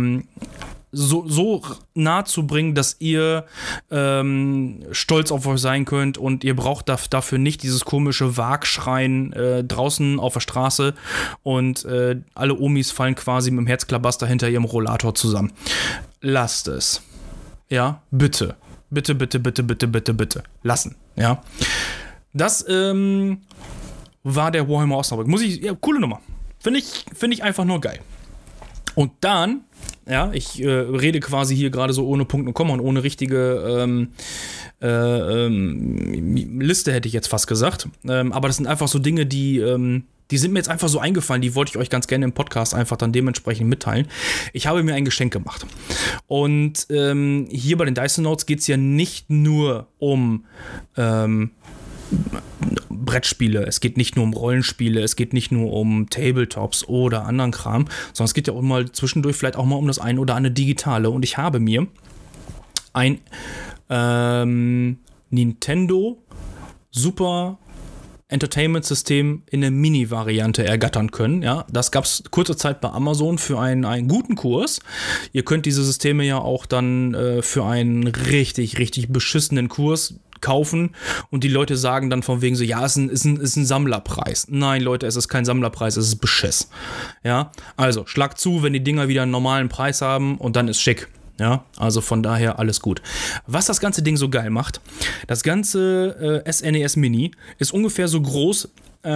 so nahe zu bringen, dass ihr stolz auf euch sein könnt und ihr braucht dafür nicht dieses komische Wagschreien draußen auf der Straße und alle Omis fallen quasi mit dem Herzklabaster hinter ihrem Rollator zusammen. Lasst es. Ja, bitte. Bitte, bitte, bitte, bitte, bitte, bitte. Lassen, ja. Das war der Warhammer Osnabrück. Coole Nummer. Finde ich einfach nur geil. Und dann, ja, ich rede quasi hier gerade so ohne Punkt und Komma und ohne richtige Liste, hätte ich jetzt fast gesagt. Aber das sind einfach so Dinge, die sind mir jetzt einfach so eingefallen, die wollte ich euch ganz gerne im Podcast einfach dann dementsprechend mitteilen. Ich habe mir ein Geschenk gemacht. Und hier bei den Diconauts geht es ja nicht nur um Brettspiele, es geht nicht nur um Rollenspiele, es geht nicht nur um Tabletops oder anderen Kram, sondern es geht ja auch mal zwischendurch vielleicht auch mal um das ein oder andere Digitale. Und ich habe mir ein Nintendo Super Entertainment-System in der Mini-Variante ergattern können. Ja, das gab es kurze Zeit bei Amazon für einen guten Kurs. Ihr könnt diese Systeme ja auch dann für einen richtig, richtig beschissenen Kurs kaufen und die Leute sagen dann von wegen so, ja, es ist ein Sammlerpreis. Nein, Leute, es ist kein Sammlerpreis, es ist Beschiss. Ja, also schlag zu, wenn die Dinger wieder einen normalen Preis haben und dann ist schick. Ja, also von daher alles gut. Was das ganze Ding so geil macht, das ganze SNES Mini ist ungefähr so groß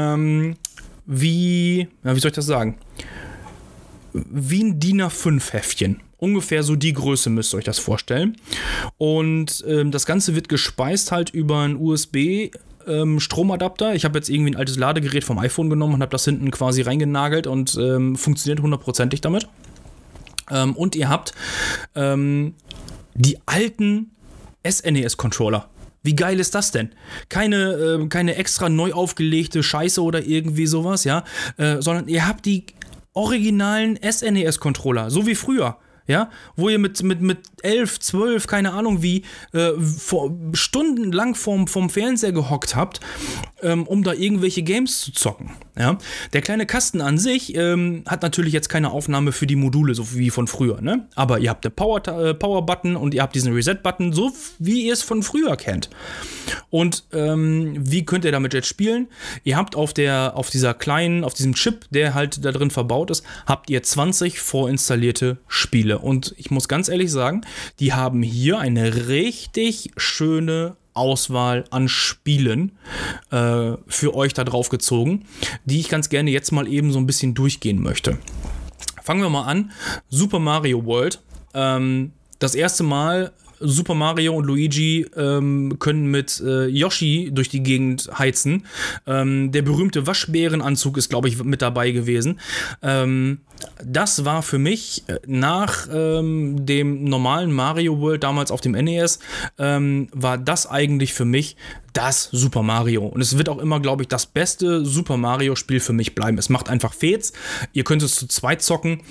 wie soll ich das sagen? Wie ein DIN A5 Heftchen. Ungefähr so die Größe müsst ihr euch das vorstellen. Und das Ganze wird gespeist halt über einen USB Stromadapter. Ich habe jetzt irgendwie ein altes Ladegerät vom iPhone genommen und habe das hinten quasi reingenagelt und funktioniert 100%ig damit. Und ihr habt die alten SNES-Controller. Wie geil ist das denn? Keine extra neu aufgelegte Scheiße oder irgendwie sowas, ja, sondern ihr habt die originalen SNES-Controller, so wie früher. Ja, wo ihr mit 11, 12, keine Ahnung wie, stundenlang vom Fernseher gehockt habt, um da irgendwelche Games zu zocken. Ja? Der kleine Kasten an sich hat natürlich jetzt keine Aufnahme für die Module, so wie von früher. Ne? Aber ihr habt den Power-Button und ihr habt diesen Reset-Button, so wie ihr es von früher kennt. Und wie könnt ihr damit jetzt spielen? Ihr habt auf diesem Chip, der halt da drin verbaut ist, habt ihr 20 vorinstallierte Spiele. Und ich muss ganz ehrlich sagen, die haben hier eine richtig schöne Auswahl an Spielen für euch da drauf gezogen, die ich ganz gerne jetzt mal eben so ein bisschen durchgehen möchte. Fangen wir mal an. Super Mario World. Das erste Mal Super Mario und Luigi können mit Yoshi durch die Gegend heizen. Der berühmte Waschbärenanzug ist, glaube ich, mit dabei gewesen. Das war für mich nach dem normalen Mario World damals auf dem NES, war das eigentlich für mich das Super Mario. Und es wird auch immer, glaube ich, das beste Super Mario Spiel für mich bleiben. Es macht einfach Fets. Ihr könnt es zu zweit zocken.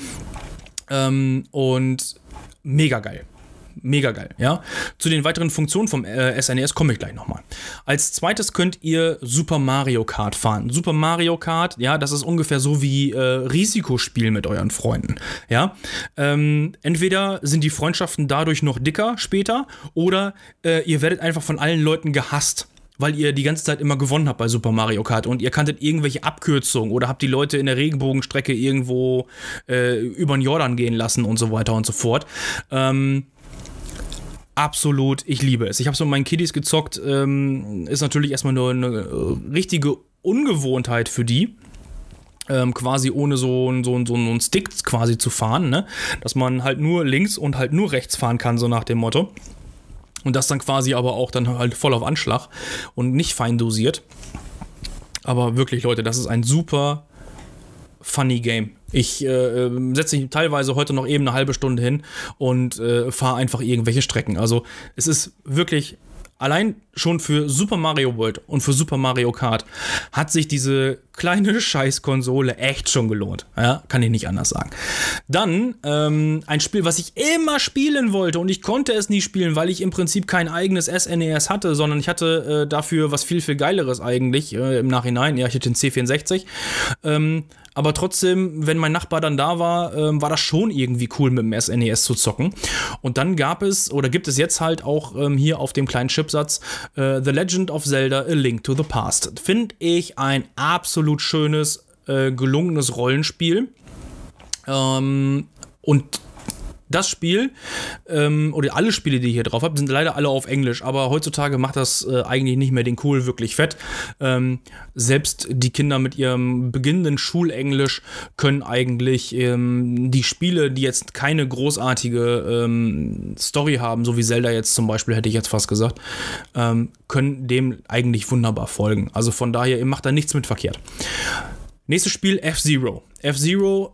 Und mega geil. Mega geil, ja. Zu den weiteren Funktionen vom SNES komme ich gleich nochmal. Als zweites könnt ihr Super Mario Kart fahren. Super Mario Kart, ja, das ist ungefähr so wie Risikospiel mit euren Freunden, ja. Entweder sind die Freundschaften dadurch noch dicker später oder ihr werdet einfach von allen Leuten gehasst, weil ihr die ganze Zeit immer gewonnen habt bei Super Mario Kart und ihr kanntet irgendwelche Abkürzungen oder habt die Leute in der Regenbogenstrecke irgendwo über den Jordan gehen lassen und so weiter und so fort. Absolut, ich liebe es. Ich habe es mit meinen Kiddies gezockt. Ist natürlich erstmal nur eine richtige Ungewohnheit für die. Quasi ohne so einen Stick quasi zu fahren. Ne? Dass man halt nur links und halt nur rechts fahren kann, so nach dem Motto. Und das dann quasi aber auch dann halt voll auf Anschlag und nicht fein dosiert. Aber wirklich, Leute, das ist ein super funny Game. Ich setze mich teilweise heute noch eben eine halbe Stunde hin und fahre einfach irgendwelche Strecken. Also es ist wirklich, allein schon für Super Mario World und für Super Mario Kart hat sich diese kleine Scheißkonsole echt schon gelohnt. Ja, kann ich nicht anders sagen. Dann ein Spiel, was ich immer spielen wollte und ich konnte es nie spielen, weil ich im Prinzip kein eigenes SNES hatte, sondern ich hatte dafür was viel, viel Geileres eigentlich im Nachhinein. Ja, ich hatte den C64. Aber trotzdem, wenn mein Nachbar dann da war, war das schon irgendwie cool, mit dem SNES zu zocken. Und dann gibt es jetzt halt auch hier auf dem kleinen Chipsatz The Legend of Zelda: A Link to the Past. Finde ich ein absolut schönes, gelungenes Rollenspiel. Und das Spiel, oder alle Spiele, die ich hier drauf habe, sind leider alle auf Englisch, aber heutzutage macht das eigentlich nicht mehr den Kohl wirklich fett. Selbst die Kinder mit ihrem beginnenden Schulenglisch können eigentlich die Spiele, die jetzt keine großartige Story haben, so wie Zelda jetzt zum Beispiel, hätte ich jetzt fast gesagt, können dem eigentlich wunderbar folgen. Also von daher, ihr macht da nichts mit verkehrt. Nächstes Spiel, F-Zero. F-Zero,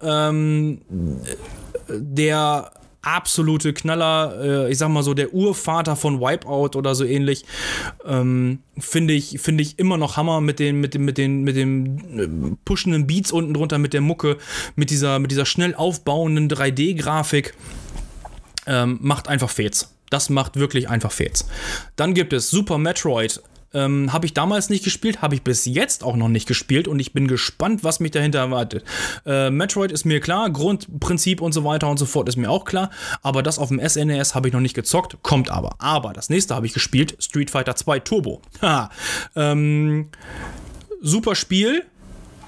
der absolute Knaller, ich sag mal so, der Urvater von Wipeout oder so ähnlich, finde ich immer noch Hammer mit den pushenden Beats unten drunter, mit der Mucke, mit dieser schnell aufbauenden 3D-Grafik, macht einfach Fets. Das macht wirklich einfach Fets. Dann gibt es Super Metroid. Habe ich damals nicht gespielt, habe ich bis jetzt auch noch nicht gespielt und ich bin gespannt, was mich dahinter erwartet. Metroid ist mir klar, Grundprinzip und so weiter und so fort ist mir auch klar, aber das auf dem SNES habe ich noch nicht gezockt, kommt aber. Aber das nächste habe ich gespielt, Street Fighter 2 Turbo. Super Spiel.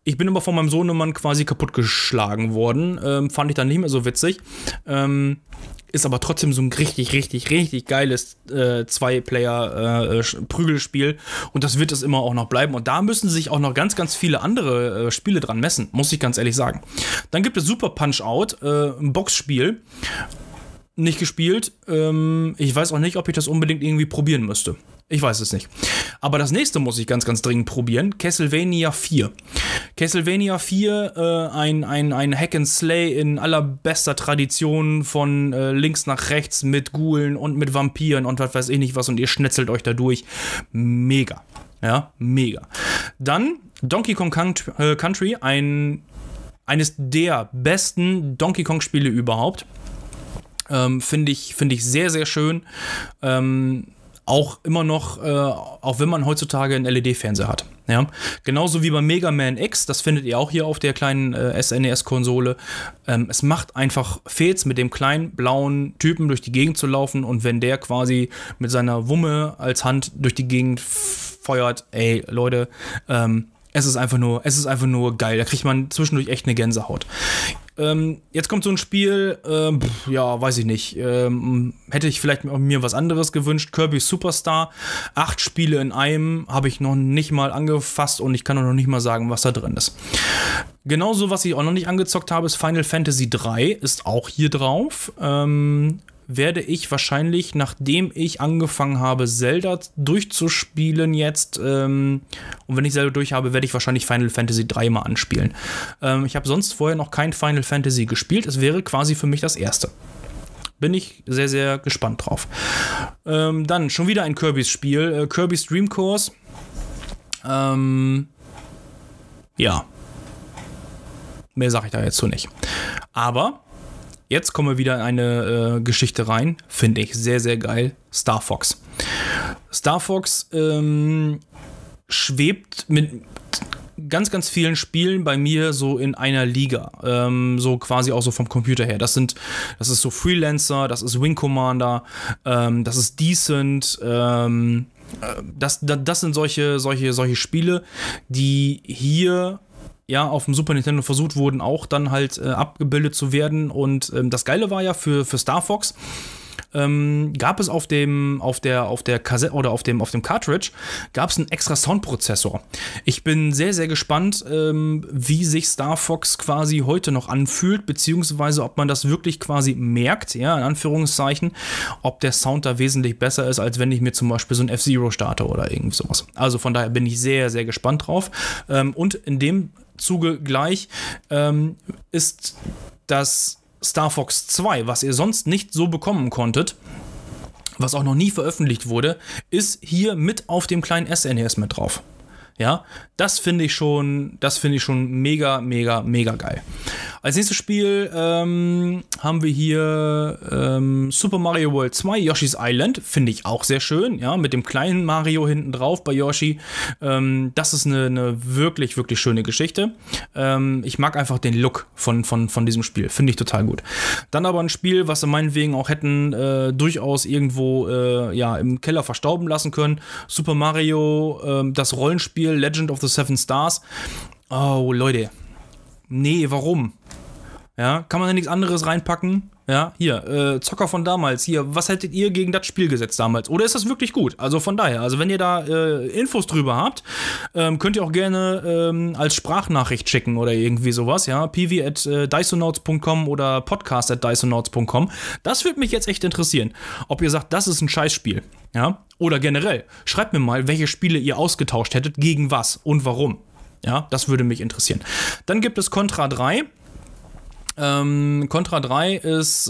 Ich bin aber von meinem Sohnemann quasi kaputtgeschlagen worden. Fand ich dann nicht mehr so witzig. Ist aber trotzdem so ein richtig, richtig, richtig geiles 2-Player-Prügelspiel. Und das wird es immer auch noch bleiben. Und da müssen sich auch noch ganz, ganz viele andere Spiele dran messen, muss ich ganz ehrlich sagen. Dann gibt es Super Punch-Out, ein Boxspiel. Nicht gespielt. Ich weiß auch nicht, ob ich das unbedingt irgendwie probieren müsste. Ich weiß es nicht. Aber das nächste muss ich ganz, ganz dringend probieren. Castlevania 4. Castlevania 4, ein Hack and Slay in allerbester Tradition von links nach rechts mit Ghoulen und mit Vampiren und was weiß ich nicht was und ihr schnetzelt euch da durch. Mega. Ja, mega. Dann Donkey Kong Country, eines der besten Donkey Kong Spiele überhaupt. Finde ich sehr, sehr schön. Auch immer noch, auch wenn man heutzutage einen LED-Fernseher hat. Ja? Genauso wie bei Mega Man X, das findet ihr auch hier auf der kleinen SNES-Konsole. Es macht einfach Fets, mit dem kleinen blauen Typen durch die Gegend zu laufen und wenn der quasi mit seiner Wumme als Hand durch die Gegend feuert, ey, Leute, es ist einfach nur geil. Da kriegt man zwischendurch echt eine Gänsehaut. Jetzt kommt so ein Spiel, ja, weiß ich nicht. Hätte ich vielleicht mir was anderes gewünscht. Kirby Superstar. 8 Spiele in einem habe ich noch nicht mal angefasst und ich kann auch noch nicht mal sagen, was da drin ist. Genauso, was ich auch noch nicht angezockt habe, ist Final Fantasy 3. Ist auch hier drauf. Werde ich wahrscheinlich, nachdem ich angefangen habe, Zelda durchzuspielen jetzt, und wenn ich Zelda durch habe, werde ich wahrscheinlich Final Fantasy 3 mal anspielen. Ich habe sonst vorher noch kein Final Fantasy gespielt, es wäre quasi für mich das erste. Bin ich sehr, sehr gespannt drauf. Dann schon wieder ein Kirby's Spiel, Kirby's Dream Course. Ja. Mehr sage ich da jetzt so nicht. Aber jetzt kommen wir wieder in eine Geschichte rein, finde ich sehr, sehr geil. Star Fox. Star Fox schwebt mit ganz, ganz vielen Spielen bei mir so in einer Liga. So quasi auch so vom Computer her. Das ist so Freelancer, das ist Wing Commander, das ist Decent, das sind solche Spiele, die hier auf dem Super Nintendo versucht wurden, auch dann halt abgebildet zu werden. Und das Geile war ja für Star Fox, gab es auf der Kassette oder auf dem Cartridge gab es einen extra Soundprozessor. Ich bin sehr, sehr gespannt, wie sich Star Fox quasi heute noch anfühlt, beziehungsweise ob man das wirklich quasi merkt, ja, in Anführungszeichen, ob der Sound da wesentlich besser ist, als wenn ich mir zum Beispiel so ein F-Zero starte oder irgendwie sowas. Also von daher bin ich sehr, sehr gespannt drauf. Und in dem Zuge gleich ist das Star Fox 2, was ihr sonst nicht so bekommen konntet, was auch noch nie veröffentlicht wurde, ist hier mit auf dem kleinen SNES mit drauf. Ja, das finde ich schon mega, mega, mega geil. Als nächstes Spiel haben wir hier Super Mario World 2, Yoshi's Island. Finde ich auch sehr schön, ja, mit dem kleinen Mario hinten drauf bei Yoshi. Das ist eine wirklich, wirklich schöne Geschichte. Ich mag einfach den Look von diesem Spiel. Finde ich total gut. Dann aber ein Spiel, was sie meinetwegen auch hätten durchaus irgendwo im Keller verstauben lassen können. Super Mario, das Rollenspiel Legend of the Seven Stars. Oh, Leute. Nee, warum? Ja, kann man da nichts anderes reinpacken? Ja, hier, Zocker von damals, hier, was hättet ihr gegen das Spiel gesetzt damals? Oder ist das wirklich gut? Also von daher, also wenn ihr da Infos drüber habt, könnt ihr auch gerne als Sprachnachricht schicken oder irgendwie sowas, ja, pv@dysonauts.com oder podcast@dysonauts.com. Das würde mich jetzt echt interessieren, ob ihr sagt, das ist ein Scheißspiel, ja, oder generell. Schreibt mir mal, welche Spiele ihr ausgetauscht hättet, gegen was und warum. Ja, das würde mich interessieren. Dann gibt es Contra 3. Contra 3 ist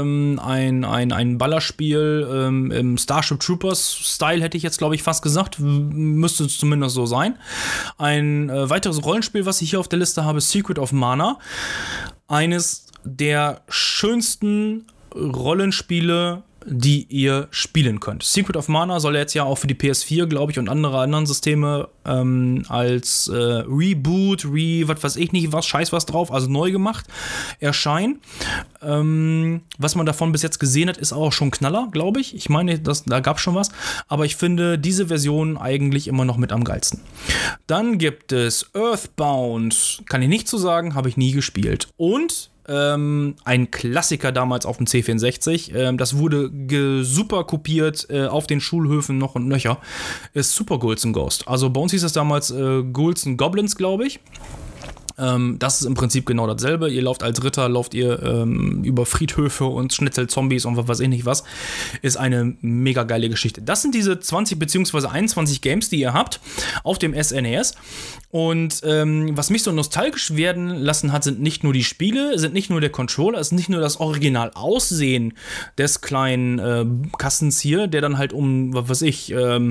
ein Ballerspiel im Starship Troopers-Style, hätte ich jetzt, glaube ich, fast gesagt. Müsste es zumindest so sein. Ein weiteres Rollenspiel, was ich hier auf der Liste habe, Secret of Mana. Eines der schönsten Rollenspiele, die ihr spielen könnt. Secret of Mana soll jetzt ja auch für die PS4, glaube ich, und anderen Systeme als Reboot, was weiß ich nicht, scheiß was drauf, also neu gemacht, erscheinen. Was man davon bis jetzt gesehen hat, ist auch schon Knaller, glaube ich. Ich meine, da gab es schon was. Aber ich finde diese Version eigentlich immer noch mit am geilsten. Dann gibt es Earthbound. Kann ich nicht zu sagen, habe ich nie gespielt. Und ein Klassiker damals auf dem C64, das wurde super kopiert auf den Schulhöfen noch und nöcher, ist Super Ghouls & Ghosts. Also bei uns hieß es damals Ghouls & Goblins, glaube ich. Das ist im Prinzip genau dasselbe. Ihr lauft als Ritter, lauft ihr über Friedhöfe und schnitzelt Zombies und was weiß ich nicht was. Ist eine mega geile Geschichte. Das sind diese 20 bzw. 21 Games, die ihr habt auf dem SNES. Und was mich so nostalgisch werden lassen hat, sind nicht nur die Spiele, sind nicht nur der Controller, ist nicht nur das Original-Aussehen des kleinen Kastens hier, der dann halt was weiß ich,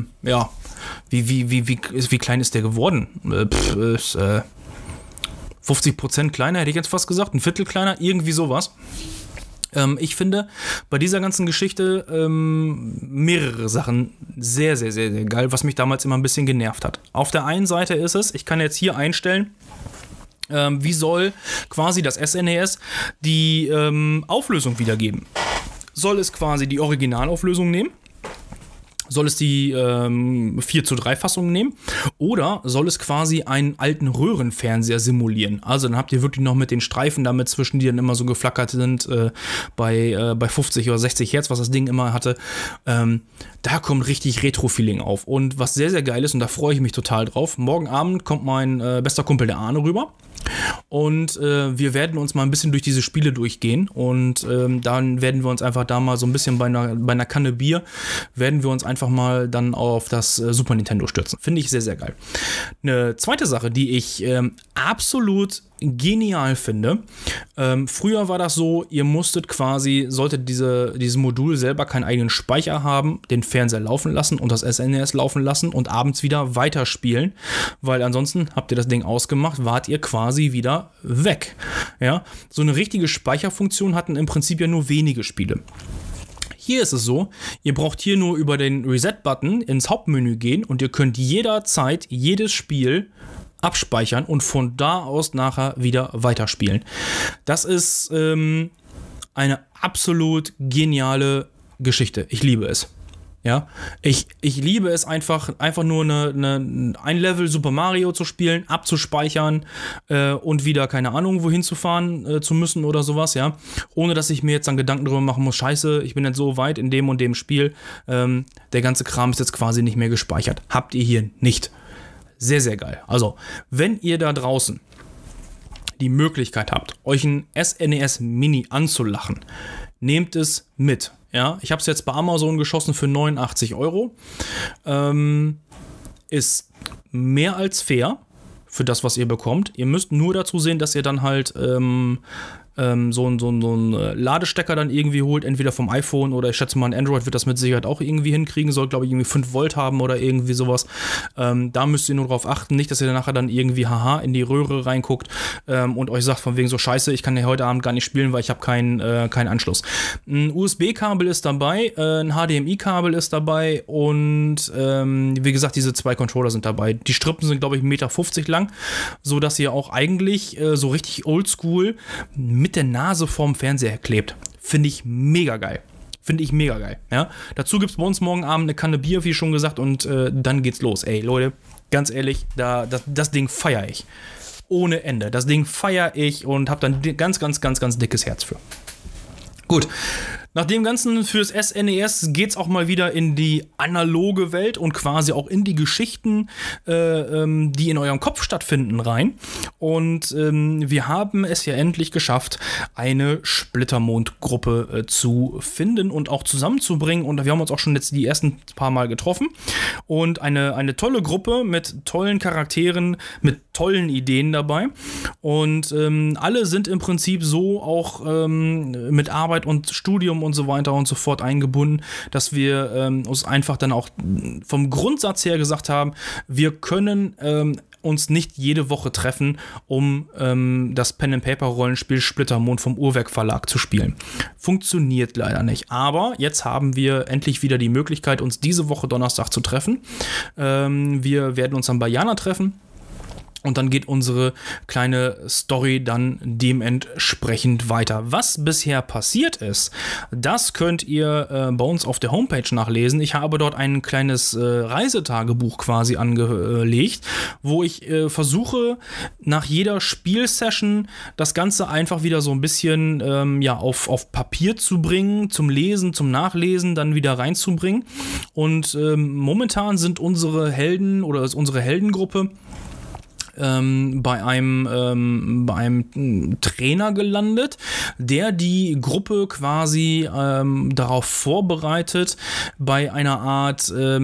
wie klein ist der geworden? 50% kleiner, hätte ich jetzt fast gesagt, ein Viertel kleiner, irgendwie sowas. Ich finde bei dieser ganzen Geschichte mehrere Sachen sehr, sehr, sehr, sehr geil, was mich damals immer ein bisschen genervt hat. Auf der einen Seite ist es, ich kann jetzt hier einstellen, wie soll quasi das SNES die Auflösung wiedergeben. Soll es quasi die Originalauflösung nehmen? Soll es die 4:3 Fassung nehmen? Oder soll es quasi einen alten Röhrenfernseher simulieren? Also dann habt ihr wirklich noch mit den Streifen damit zwischen, die dann immer so geflackert sind, bei 50 oder 60 Hertz, was das Ding immer hatte. Da kommt richtig Retro-Feeling auf. Und was sehr, sehr geil ist, und da freue ich mich total drauf, morgen Abend kommt mein bester Kumpel, der Arne, rüber. Und wir werden uns mal ein bisschen durch diese Spiele durchgehen und dann werden wir uns einfach da mal so ein bisschen bei einer Kanne Bier, werden wir uns einfach mal dann auf das Super Nintendo stürzen. Finde ich sehr, sehr geil. Eine zweite Sache, die ich absolut genial finde. Früher war das so, ihr musstet quasi, solltet dieses Modul selber keinen eigenen Speicher haben, den Fernseher laufen lassen und das SNES laufen lassen und abends wieder weiterspielen, weil ansonsten habt ihr das Ding ausgemacht, wart ihr quasi wieder weg. Ja? So eine richtige Speicherfunktion hatten im Prinzip ja nur wenige Spiele. Hier ist es so, ihr braucht hier nur über den Reset-Button ins Hauptmenü gehen und ihr könnt jederzeit jedes Spiel abspeichern und von da aus nachher wieder weiterspielen. Das ist eine absolut geniale Geschichte. Ich liebe es. Ja, ich liebe es einfach nur ein Level Super Mario zu spielen, abzuspeichern und wieder, keine Ahnung, wohin zu fahren zu müssen oder sowas, ja. Ohne, dass ich mir jetzt dann Gedanken darüber machen muss, scheiße, ich bin jetzt so weit in dem und dem Spiel, der ganze Kram ist jetzt quasi nicht mehr gespeichert. Habt ihr hier nicht. Sehr, sehr geil. Also, wenn ihr da draußen die Möglichkeit habt, euch ein SNES Mini anzulachen, nehmt es mit. Ja, ich habe es jetzt bei Amazon geschossen für 89 €. Ist mehr als fair für das, was ihr bekommt. Ihr müsst nur dazu sehen, dass ihr dann halt so einen Ladestecker dann irgendwie holt, entweder vom iPhone oder ich schätze mal, ein Android wird das mit Sicherheit auch irgendwie hinkriegen, soll glaube ich irgendwie 5 Volt haben oder irgendwie sowas. Da müsst ihr nur drauf achten, nicht, dass ihr nachher dann irgendwie in die Röhre reinguckt und euch sagt von wegen so scheiße, ich kann ja heute Abend gar nicht spielen, weil ich habe keinen Anschluss. Ein USB-Kabel ist dabei, ein HDMI-Kabel ist dabei und wie gesagt, diese 2 Controller sind dabei. Die Strippen sind glaube ich 1,50 Meter lang, sodass ihr auch eigentlich so richtig oldschool mit der Nase vorm Fernseher klebt. Finde ich mega geil. Ja? Dazu gibt es bei uns morgen Abend eine Kanne Bier, wie schon gesagt, und dann geht's los. Ey, Leute, ganz ehrlich, das Ding feiere ich. Ohne Ende. Das Ding feiere ich und habe dann ganz, ganz, ganz, ganz dickes Herz für. Gut. Nach dem Ganzen fürs SNES geht's auch mal wieder in die analoge Welt und quasi auch in die Geschichten, die in eurem Kopf stattfinden, rein. Und wir haben es ja endlich geschafft, eine Splittermond-Gruppe zu finden und auch zusammenzubringen. Und wir haben uns auch schon jetzt die ersten paar Mal getroffen. Und eine tolle Gruppe mit tollen Charakteren, mit tollen Ideen dabei. Und alle sind im Prinzip so auch mit Arbeit und Studium und so weiter und so fort eingebunden, dass wir uns einfach dann auch vom Grundsatz her gesagt haben, wir können uns nicht jede Woche treffen, um das Pen-and-Paper-Rollenspiel Splittermond vom Uhrwerk Verlag zu spielen. Funktioniert leider nicht. Aber jetzt haben wir endlich wieder die Möglichkeit, uns diese Woche Donnerstag zu treffen. Wir werden uns dann bei Jana treffen. Und dann geht unsere kleine Story dann dementsprechend weiter. Was bisher passiert ist, das könnt ihr bei uns auf der Homepage nachlesen. Ich habe dort ein kleines Reisetagebuch quasi angelegt, wo ich versuche, nach jeder Spielsession das Ganze einfach wieder so ein bisschen auf Papier zu bringen, zum Lesen, zum Nachlesen, dann wieder reinzubringen. Und momentan sind unsere Helden oder unsere Heldengruppe bei einem Trainer gelandet, der die Gruppe quasi darauf vorbereitet, bei einer Art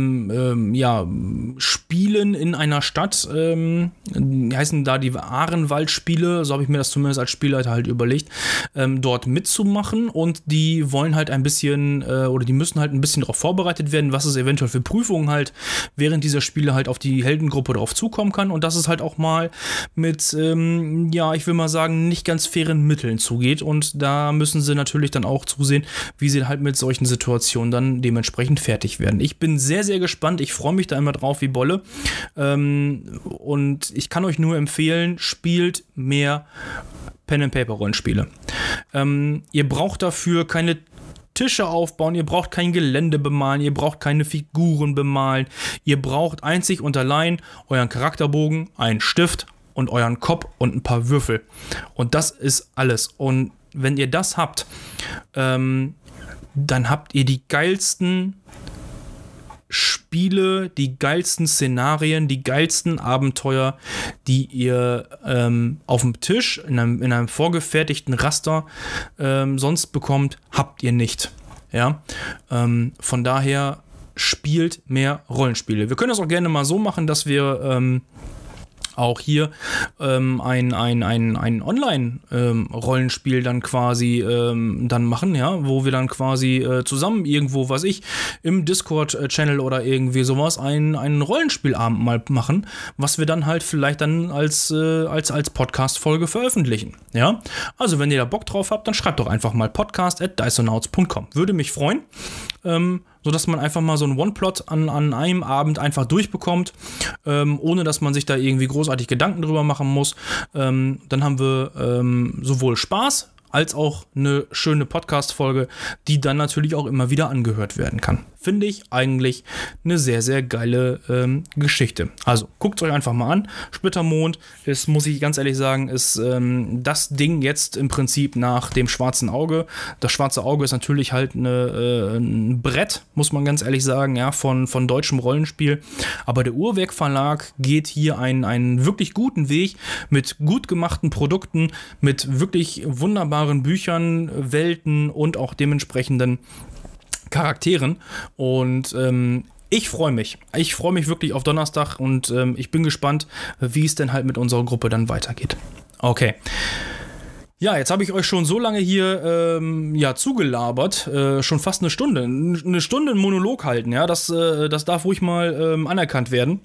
Spielen in einer Stadt, heißen da die Ahrenwald-Spiele, so habe ich mir das zumindest als Spielleiter halt überlegt, dort mitzumachen, und die wollen halt ein bisschen oder die müssen halt ein bisschen darauf vorbereitet werden, was es eventuell für Prüfungen halt während dieser Spiele halt auf die Heldengruppe drauf zukommen kann, und das ist halt auch mal mit, ich will mal sagen, nicht ganz fairen Mitteln zugeht, und da müssen sie natürlich dann auch zusehen, wie sie halt mit solchen Situationen dann dementsprechend fertig werden. Ich bin sehr, sehr gespannt, ich freue mich da immer drauf wie Bolle, und ich kann euch nur empfehlen, spielt mehr Pen-and-Paper-Rollenspiele. Ihr braucht dafür keine Tische aufbauen, ihr braucht kein Gelände bemalen, ihr braucht keine Figuren bemalen, ihr braucht einzig und allein euren Charakterbogen, einen Stift und euren Kopf und ein paar Würfel. Und das ist alles. Und wenn ihr das habt, dann habt ihr die geilsten Spiele, die geilsten Szenarien, die geilsten Abenteuer, die ihr auf dem Tisch in einem vorgefertigten Raster sonst bekommt, habt ihr nicht. Ja? Von daher spielt mehr Rollenspiele. Wir können das auch gerne mal so machen, dass wir auch hier ein Online-Rollenspiel dann quasi dann machen, ja, wo wir dann quasi zusammen irgendwo, im Discord-Channel oder irgendwie sowas, einen Rollenspielabend mal machen, was wir dann halt vielleicht dann als Podcast-Folge veröffentlichen, ja. Also, wenn ihr da Bock drauf habt, dann schreibt doch einfach mal podcast@dicehonauts.com. Würde mich freuen, sodass man einfach mal so einen One-Plot an einem Abend einfach durchbekommt, ohne dass man sich da irgendwie großartig Gedanken drüber machen muss. Dann haben wir sowohl Spaß als auch eine schöne Podcast-Folge, die dann natürlich auch immer wieder angehört werden kann. Finde ich eigentlich eine sehr, sehr geile Geschichte. Also guckt es euch einfach mal an. Splittermond ist, muss ich ganz ehrlich sagen, ist das Ding jetzt im Prinzip nach dem Schwarzen Auge. Das Schwarze Auge ist natürlich halt ein Brett, muss man ganz ehrlich sagen, ja, von deutschem Rollenspiel. Aber der Uhrwerk Verlag geht hier einen wirklich guten Weg mit gut gemachten Produkten, mit wirklich wunderbaren Büchern, Welten und auch dementsprechenden Charakteren, und ich freue mich. Ich freue mich wirklich auf Donnerstag, und ich bin gespannt, wie es denn halt mit unserer Gruppe dann weitergeht. Okay. Ja, jetzt habe ich euch schon so lange hier zugelabert, schon fast eine Stunde. Eine Stunde einen Monolog halten, ja, das darf ruhig mal anerkannt werden.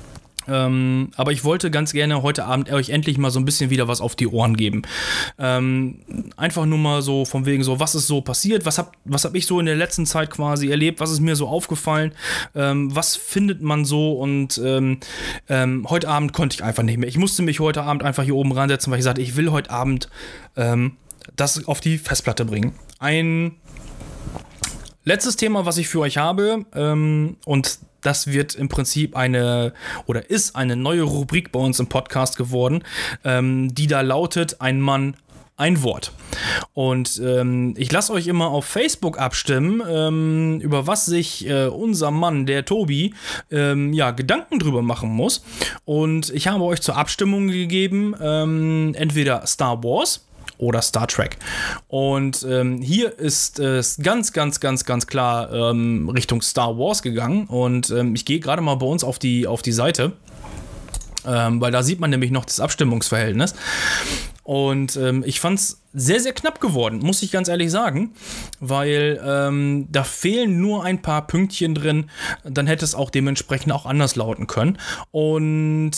Aber ich wollte ganz gerne heute Abend euch endlich mal so ein bisschen wieder was auf die Ohren geben. Einfach nur mal so von wegen so, was ist so passiert, was hab ich so in der letzten Zeit quasi erlebt, was ist mir so aufgefallen, was findet man so, und heute Abend konnte ich einfach nicht mehr. Ich musste mich heute Abend einfach hier oben ransetzen, weil ich sagte, ich will heute Abend das auf die Festplatte bringen. Ein letztes Thema, was ich für euch habe, und das wird im Prinzip ist eine neue Rubrik bei uns im Podcast geworden, die da lautet: Ein Mann, ein Wort. Und ich lasse euch immer auf Facebook abstimmen, über was sich unser Mann, der Tobi, Gedanken drüber machen muss. Und ich habe euch zur Abstimmung gegeben, entweder Star Wars oder Star Trek. Und hier ist es ganz, ganz, ganz, ganz klar Richtung Star Wars gegangen. Und ich gehe gerade mal bei uns auf die Seite, weil da sieht man nämlich noch das Abstimmungsverhältnis. Und ich fand's sehr, sehr knapp geworden, muss ich ganz ehrlich sagen, weil da fehlen nur ein paar Pünktchen drin, dann hätte es auch dementsprechend auch anders lauten können. Und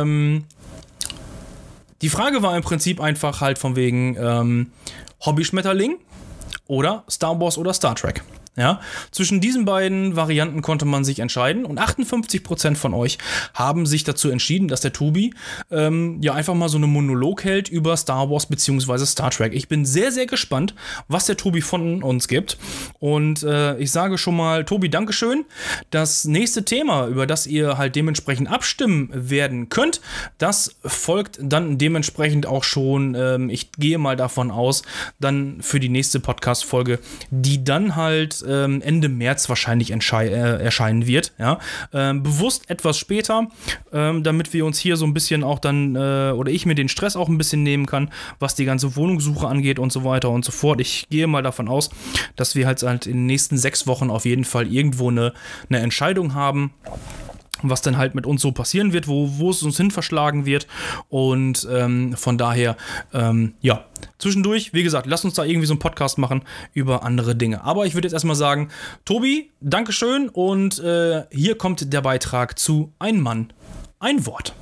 die Frage war im Prinzip einfach halt von wegen Hobby-Schmetterling oder Star Wars oder Star Trek. Ja, zwischen diesen beiden Varianten konnte man sich entscheiden und 58% von euch haben sich dazu entschieden, dass der Tobi ja einfach mal so eine Monolog hält über Star Wars bzw. Star Trek. Ich bin sehr, sehr gespannt, was der Tobi von uns gibt und ich sage schon mal, Tobi, Dankeschön. Das nächste Thema, über das ihr halt dementsprechend abstimmen werden könnt, das folgt dann dementsprechend auch schon, ich gehe mal davon aus, dann für die nächste Podcast-Folge, die dann halt Ende März wahrscheinlich erscheinen wird. Ja? Bewusst etwas später, damit wir uns hier so ein bisschen auch dann, oder ich mir den Stress auch ein bisschen nehmen kann, was die ganze Wohnungssuche angeht und so weiter und so fort. Ich gehe mal davon aus, dass wir halt in den nächsten 6 Wochen auf jeden Fall irgendwo eine Entscheidung haben, was dann halt mit uns so passieren wird, wo es uns hin verschlagen wird und von daher, ja, zwischendurch, wie gesagt, lass uns da irgendwie so einen Podcast machen über andere Dinge. Aber ich würde jetzt erstmal sagen, Tobi, Dankeschön und hier kommt der Beitrag zu Ein Mann, ein Wort.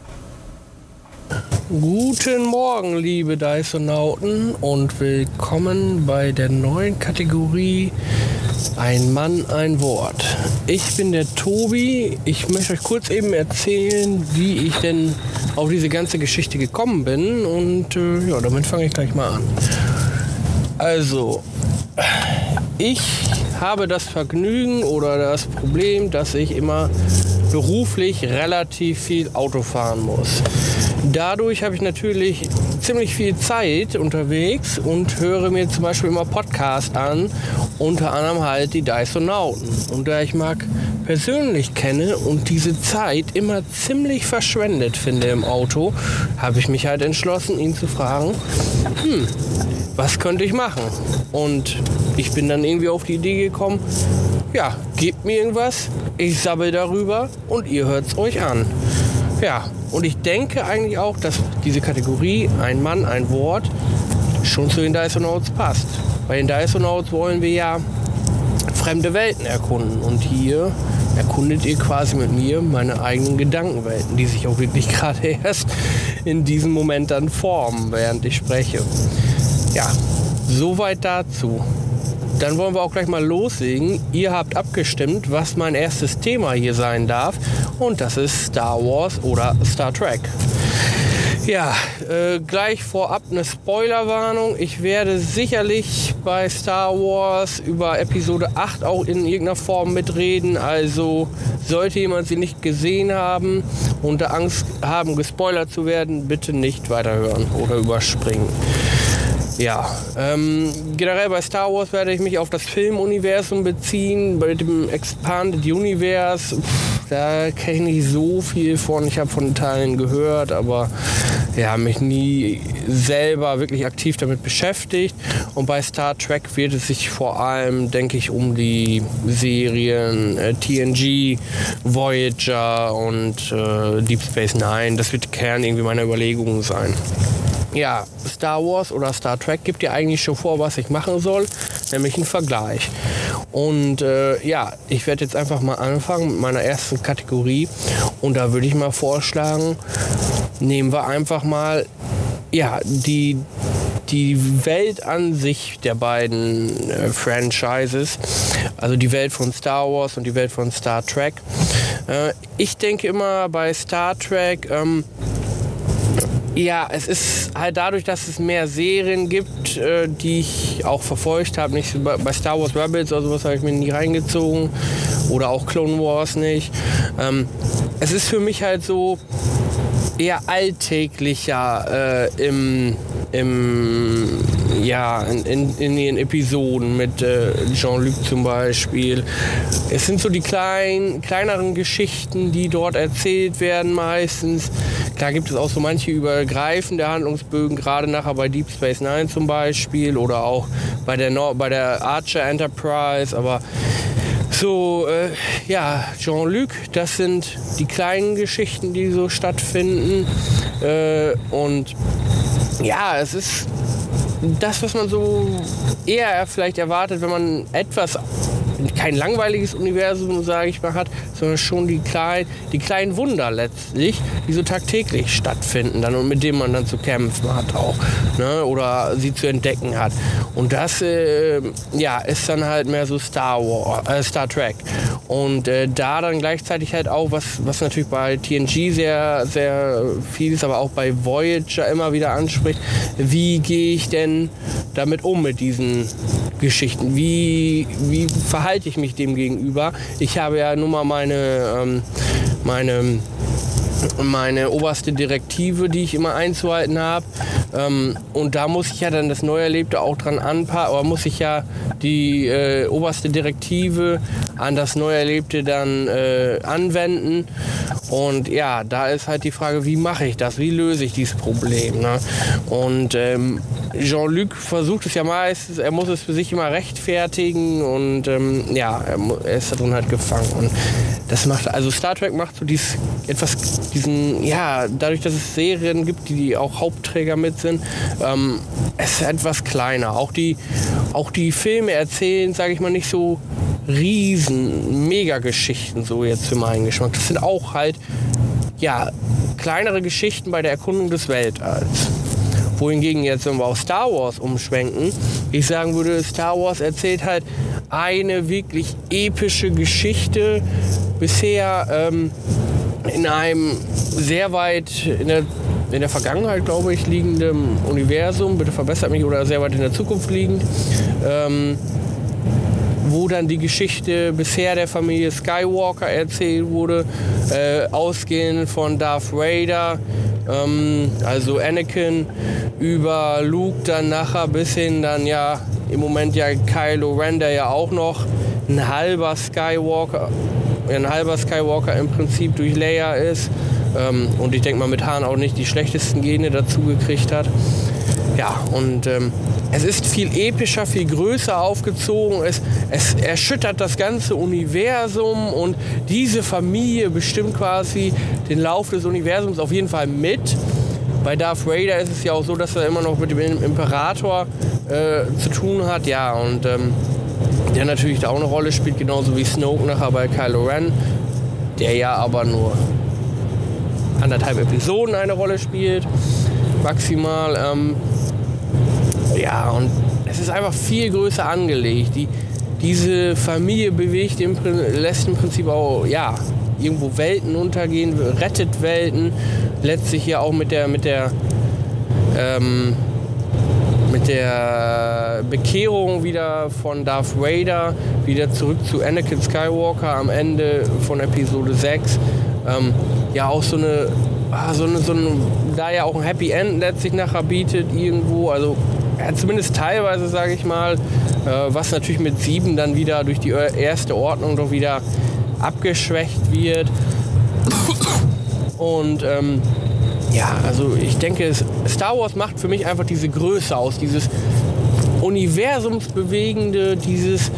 Guten Morgen, liebe Dysonauten und willkommen bei der neuen Kategorie Ein Mann, ein Wort. Ich bin der Tobi. Ich möchte euch kurz eben erzählen, wie ich denn auf diese ganze Geschichte gekommen bin und ja, damit fange ich gleich mal an. Also, ich habe das Vergnügen oder das Problem, dass ich immer beruflich relativ viel Auto fahren muss. Dadurch habe ich natürlich ziemlich viel Zeit unterwegs und höre mir zum Beispiel immer Podcasts an, unter anderem halt die Dysonauten. Und da ich Marc persönlich kenne und diese Zeit immer ziemlich verschwendet finde im Auto, habe ich mich halt entschlossen, ihn zu fragen, was könnte ich machen? Und ich bin dann irgendwie auf die Idee gekommen, ja, gebt mir irgendwas, ich sabbel darüber und ihr hört es euch an. Ja, und ich denke eigentlich auch, dass diese Kategorie Ein Mann, ein Wort schon zu den Dysonauts passt. Bei den Dysonauts wollen wir ja fremde Welten erkunden und hier erkundet ihr quasi mit mir meine eigenen Gedankenwelten, die sich auch wirklich gerade erst in diesem Moment dann formen, während ich spreche. Ja, soweit dazu. Dann wollen wir auch gleich mal loslegen. Ihr habt abgestimmt, was mein erstes Thema hier sein darf. Und das ist Star Wars oder Star Trek. Ja, gleich vorab eine Spoilerwarnung. Ich werde sicherlich bei Star Wars über Episode 8 auch in irgendeiner Form mitreden. Also sollte jemand sie nicht gesehen haben und Angst haben, gespoilert zu werden, bitte nicht weiterhören oder überspringen. Ja, generell bei Star Wars werde ich mich auf das Filmuniversum beziehen. Bei dem Expanded Universe, da kenne ich nicht so viel von. Ich habe von Teilen gehört, aber ja, mich nie selber wirklich aktiv damit beschäftigt. Und bei Star Trek wird es sich vor allem, denke ich, um die Serien TNG, Voyager und Deep Space Nine. Das wird Kern irgendwie meiner Überlegungen sein. Ja, Star Wars oder Star Trek gibt ja eigentlich schon vor, was ich machen soll, nämlich einen Vergleich. Und ja, ich werde jetzt einfach mal anfangen mit meiner ersten Kategorie und da würde ich mal vorschlagen, nehmen wir einfach mal ja, die Welt an sich der beiden Franchises, also die Welt von Star Wars und die Welt von Star Trek. Ich denke immer bei Star Trek, ja, es ist halt dadurch, dass es mehr Serien gibt, die ich auch verfolgt habe. Nicht bei Star Wars Rebels oder sowas habe ich mir nie reingezogen. Oder auch Clone Wars nicht. Es ist für mich halt so eher alltäglicher in den Episoden mit Jean-Luc zum Beispiel. Es sind so die kleineren Geschichten, die dort erzählt werden meistens. Klar gibt es auch so manche übergreifende Handlungsbögen, gerade nachher bei Deep Space Nine zum Beispiel oder auch bei der Archer Enterprise, aber so, ja, Jean-Luc, das sind die kleinen Geschichten, die so stattfinden und ja, es ist das, was man so eher vielleicht erwartet, wenn man kein langweiliges Universum, sage ich mal, hat, sondern schon die kleinen Wunder letztlich, die so tagtäglich stattfinden dann und mit denen man dann zu kämpfen hat auch, ne, oder sie zu entdecken hat. Und das ist dann halt mehr so Star Trek. Und da dann gleichzeitig halt auch, was natürlich bei TNG sehr, sehr viel ist, aber auch bei Voyager immer wieder anspricht, wie gehe ich denn damit um mit diesen Geschichten? Wie verhalte ich mich dem gegenüber? Ich habe ja nun mal meine oberste Direktive, die ich immer einzuhalten habe. Und da muss ich ja dann das Neuerlebte auch dran anpassen, oder muss ich ja die oberste Direktive an das Neuerlebte dann anwenden. Und ja, da ist halt die Frage, wie mache ich das? Wie löse ich dieses Problem? Ne? Und Jean-Luc versucht es ja meistens, er muss es für sich immer rechtfertigen und er ist da drin halt gefangen. Und das macht, also Star Trek macht so dadurch, dass es Serien gibt, die auch Hauptträger mit sind, es ist etwas kleiner. Auch die Filme erzählen, sage ich mal, nicht so riesen Mega-Geschichten, so jetzt für meinen Geschmack. Das sind auch halt, ja, kleinere Geschichten bei der Erkundung des Weltalls. Wohingegen jetzt, wenn wir auf Star Wars umschwenken, ich sagen würde, Star Wars erzählt halt eine wirklich epische Geschichte, bisher in einem sehr weit in der Vergangenheit, glaube ich, liegenden Universum, bitte verbessert mich, oder sehr weit in der Zukunft liegend, wo dann die Geschichte bisher der Familie Skywalker erzählt wurde, ausgehend von Darth Vader, also Anakin, über Luke dann nachher bis hin dann ja im Moment ja Kylo Ren, der ja auch noch ein halber Skywalker im Prinzip durch Leia ist, und ich denke mal mit Han auch nicht die schlechtesten Gene dazu gekriegt hat. Ja, und es ist viel epischer, viel größer aufgezogen. Es erschüttert das ganze Universum und diese Familie bestimmt quasi den Lauf des Universums auf jeden Fall mit. Bei Darth Vader ist es ja auch so, dass er immer noch mit dem Imperator zu tun hat. Ja, und der natürlich da auch eine Rolle spielt, genauso wie Snoke nachher bei Kylo Ren, der ja aber nur 1,5 Episoden eine Rolle spielt, maximal. Ja, und es ist einfach viel größer angelegt. Diese Familie lässt im Prinzip auch, ja, irgendwo Welten untergehen, rettet Welten, letztlich ja auch mit der Bekehrung wieder von Darth Vader, wieder zurück zu Anakin Skywalker am Ende von Episode 6. Ja, auch da ja auch ein Happy End letztlich nachher bietet irgendwo, also ja, zumindest teilweise, sage ich mal, was natürlich mit 7 dann wieder durch die erste Ordnung doch wieder abgeschwächt wird. Und ja, also ich denke, Star Wars macht für mich einfach diese Größe aus, dieses Universumsbewegende, dieses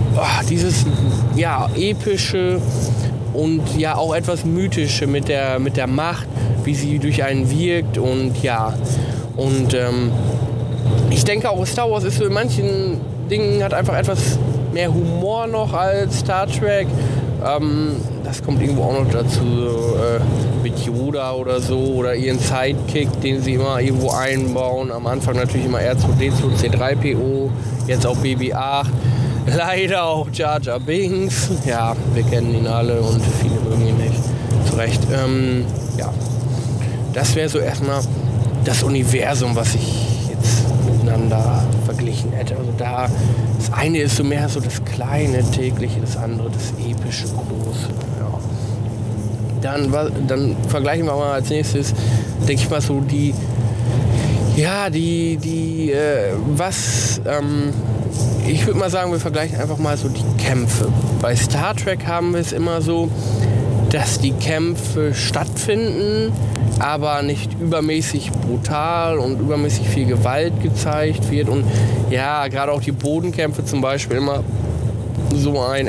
ja, epische und ja auch etwas mythische mit der Macht, wie sie durch einen wirkt und ja, und ich denke auch, Star Wars ist so in manchen Dingen, hat einfach etwas mehr Humor noch als Star Trek. Das kommt irgendwo auch noch dazu, mit Yoda oder so, oder ihren Sidekick, den sie immer irgendwo einbauen. Am Anfang natürlich immer R2D2, C3PO, jetzt auch BB-8. Leider auch Jar Jar Binks. Ja, wir kennen ihn alle und viele mögen ihn nicht. Zu Recht. Ja, das wäre so erstmal das Universum, was ich jetzt miteinander verglichen hätte. Also das eine ist so mehr so das kleine tägliche, das andere das epische große. Ja. Dann vergleichen wir mal als nächstes, denke ich mal so ich würde mal sagen, wir vergleichen einfach mal so die Kämpfe. Bei Star Trek haben wir es immer so, dass die Kämpfe stattfinden, aber nicht übermäßig brutal und übermäßig viel Gewalt gezeigt wird. Und ja, gerade auch die Bodenkämpfe zum Beispiel immer so ein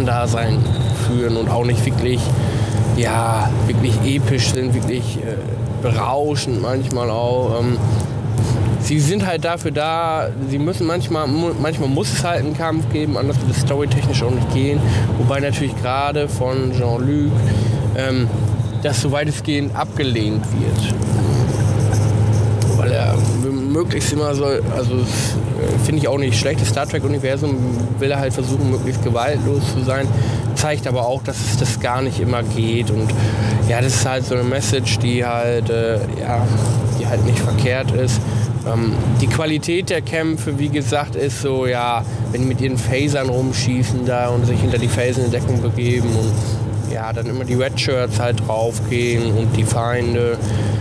Schattendasein führen und auch nicht wirklich episch sind, wirklich berauschend manchmal auch. Sie sind halt dafür da, sie müssen manchmal muss es halt einen Kampf geben, anders wird es storytechnisch auch nicht gehen. Wobei natürlich gerade von Jean-Luc das so weitestgehend abgelehnt wird. Weil er möglichst immer so, also finde ich auch nicht schlecht, das Star Trek-Universum will er halt versuchen, möglichst gewaltlos zu sein, zeigt aber auch, dass es das gar nicht immer geht und ja, das ist halt so eine Message, die halt, die halt nicht verkehrt ist. Die Qualität der Kämpfe, wie gesagt, ist so, ja, wenn die mit ihren Phasern rumschießen da und sich hinter die Felsen in Deckung begeben und ja, dann immer die Red Shirts halt draufgehen und die Feinde.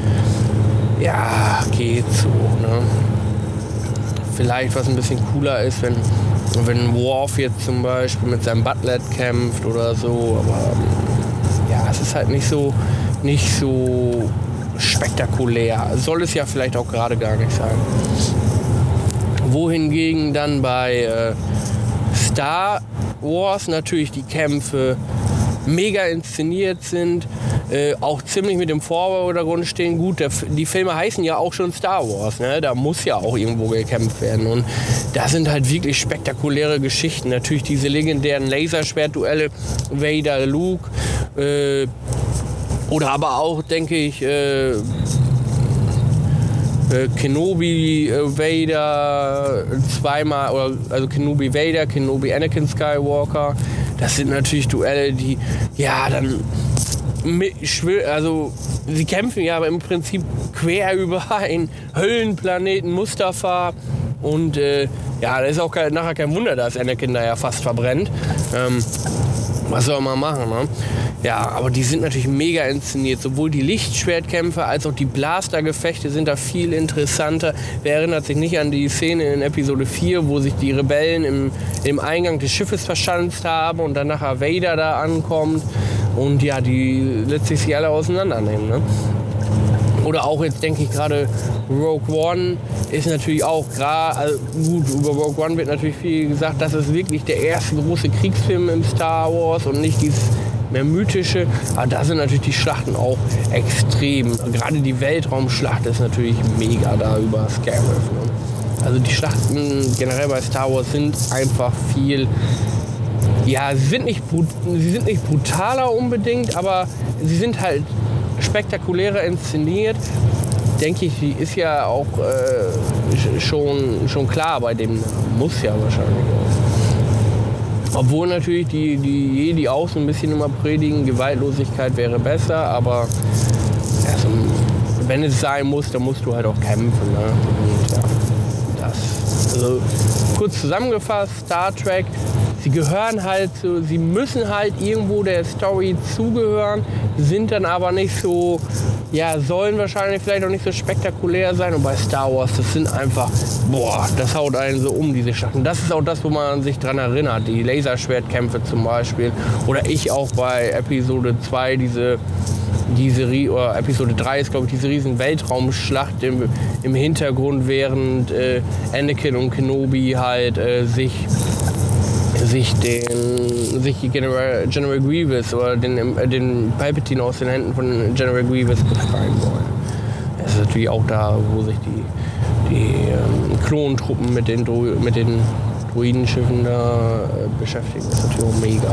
Ja, geht so, ne? Vielleicht was ein bisschen cooler ist, wenn Worf jetzt zum Beispiel mit seinem Butlet kämpft oder so, aber ja, es ist halt nicht so spektakulär. Soll es ja vielleicht auch gerade gar nicht sein. Wohingegen dann bei Star Wars natürlich die Kämpfe mega inszeniert sind, auch ziemlich mit dem Vordergrund stehen. Gut, die Filme heißen ja auch schon Star Wars, ne? Da muss ja auch irgendwo gekämpft werden und da sind halt wirklich spektakuläre Geschichten. Natürlich diese legendären Laserschwertduelle, Vader, Luke, oder aber auch, denke ich, Kenobi, Vader zweimal, oder also Kenobi Vader, Kenobi Anakin Skywalker. Das sind natürlich Duelle, die ja dann also sie kämpfen ja aber im Prinzip quer über einen Höllenplaneten Mustafar und ja, das ist auch nachher kein Wunder, dass Anakin da ja fast verbrennt. Was soll man machen, ne? Ja, aber die sind natürlich mega inszeniert. Sowohl die Lichtschwertkämpfe als auch die Blastergefechte sind da viel interessanter. Wer erinnert sich nicht an die Szene in Episode 4, wo sich die Rebellen im Eingang des Schiffes verschanzt haben und dann nachher Vader da ankommt und ja, die letztlich sich alle auseinandernehmen, ne? Oder auch jetzt denke ich gerade, Rogue One ist natürlich auch gerade, also gut, über Rogue One wird natürlich viel gesagt, das ist wirklich der erste große Kriegsfilm im Star Wars und nicht dieses mehr mythische, aber da sind natürlich die Schlachten auch extrem. Gerade die Weltraumschlacht ist natürlich mega da über Scarif, ne? Also die Schlachten generell bei Star Wars sind einfach viel, ja, sie sind nicht brutaler unbedingt, aber sie sind halt spektakulärer inszeniert. Denke ich, die ist ja auch schon klar bei dem, muss ja wahrscheinlich auch. Obwohl natürlich die Jedi auch so ein bisschen immer predigen, Gewaltlosigkeit wäre besser, aber also, wenn es sein muss, dann musst du halt auch kämpfen, ne? Und ja, das. Also kurz zusammengefasst, Star Trek, sie gehören halt so, sie müssen halt irgendwo der Story zugehören, sind dann aber nicht so, ja, sollen wahrscheinlich vielleicht auch nicht so spektakulär sein. Und bei Star Wars, das sind einfach, boah, das haut einen so um, diese Schlachten. Das ist auch das, wo man sich dran erinnert, die Laserschwertkämpfe zum Beispiel. Oder ich auch bei Episode 2, oder Episode 3 ist, glaube ich, diese riesen Weltraumschlacht im Hintergrund, während Anakin und Kenobi halt sich General Grievous oder den Palpatine aus den Händen von General Grievous befreien wollen. Das ist natürlich auch da, wo sich die Klontruppen mit den Droidenschiffen da beschäftigen. Das ist natürlich auch mega.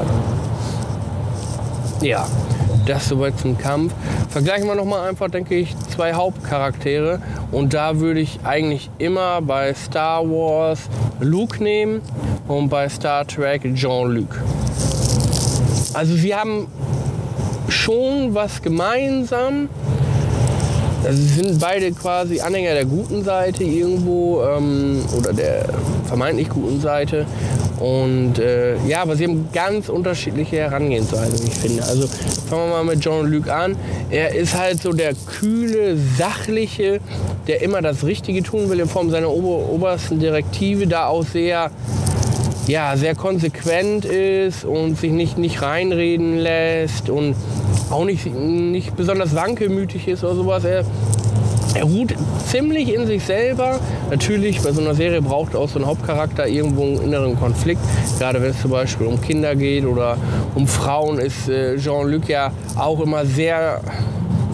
Ja, das soweit zum Kampf. Vergleichen wir nochmal einfach, denke ich, zwei Hauptcharaktere. Und da würde ich eigentlich immer bei Star Wars Luke nehmen und bei Star Trek Jean-Luc. Also sie haben schon was gemeinsam. Also sie sind beide quasi Anhänger der guten Seite irgendwo oder der vermeintlich guten Seite. Und ja, aber sie haben ganz unterschiedliche Herangehensweisen, wie ich finde. Also fangen wir mal mit Jean-Luc an. Er ist halt so der kühle, sachliche, der immer das Richtige tun will in Form seiner obersten Direktive, da auch sehr konsequent ist und sich nicht reinreden lässt und auch nicht besonders wankelmütig ist oder sowas. Er ruht ziemlich in sich selber. Natürlich, bei so einer Serie braucht auch so ein Hauptcharakter irgendwo einen inneren Konflikt. Gerade wenn es zum Beispiel um Kinder geht oder um Frauen, ist Jean-Luc ja auch immer sehr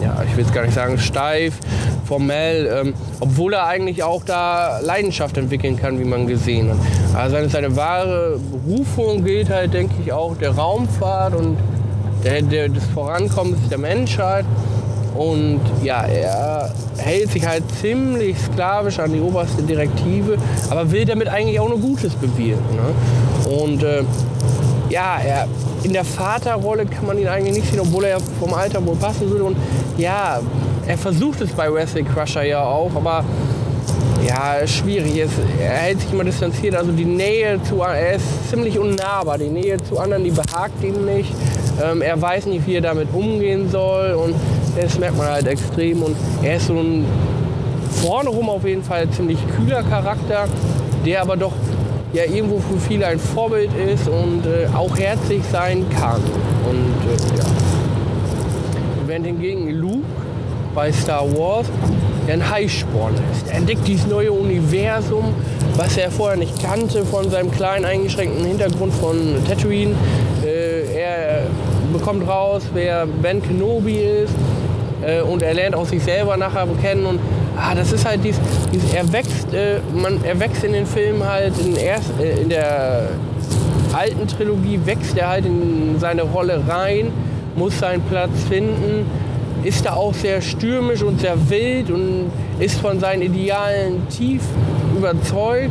ja, ich will es gar nicht sagen, steif, formell, obwohl er eigentlich auch da Leidenschaft entwickeln kann, wie man gesehen hat. Also seine wahre Berufung gilt halt, denke ich, auch der Raumfahrt und des Vorankommens der Menschheit. Und ja, er hält sich halt ziemlich sklavisch an die oberste Direktive, aber will damit eigentlich auch nur Gutes bewirken. Ne? Und ja, in der Vaterrolle kann man ihn eigentlich nicht sehen, obwohl er vom Alter wohl passen würde. Und ja, er versucht es bei Wesley Crusher ja auch, aber ja, schwierig. Er hält sich immer distanziert, also die Nähe er ist ziemlich unnahbar. Die Nähe zu anderen, die behagt ihm nicht. Er weiß nicht, wie er damit umgehen soll und das merkt man halt extrem. Und er ist so ein vorne rum auf jeden Fall ziemlich kühler Charakter, der aber doch ja irgendwo für viele ein Vorbild ist und auch herzlich sein kann. Und ja. Während hingegen Luke bei Star Wars der ein Heißsporn ist. Er entdeckt dieses neue Universum, was er vorher nicht kannte, von seinem kleinen eingeschränkten Hintergrund von Tatooine. Er bekommt raus, wer Ben Kenobi ist und er lernt auch sich selber nachher kennen. Und das ist halt er wächst in den Filmen halt in der alten Trilogie, wächst er halt in seine Rolle rein, muss seinen Platz finden, ist da auch sehr stürmisch und sehr wild und ist von seinen Idealen tief überzeugt.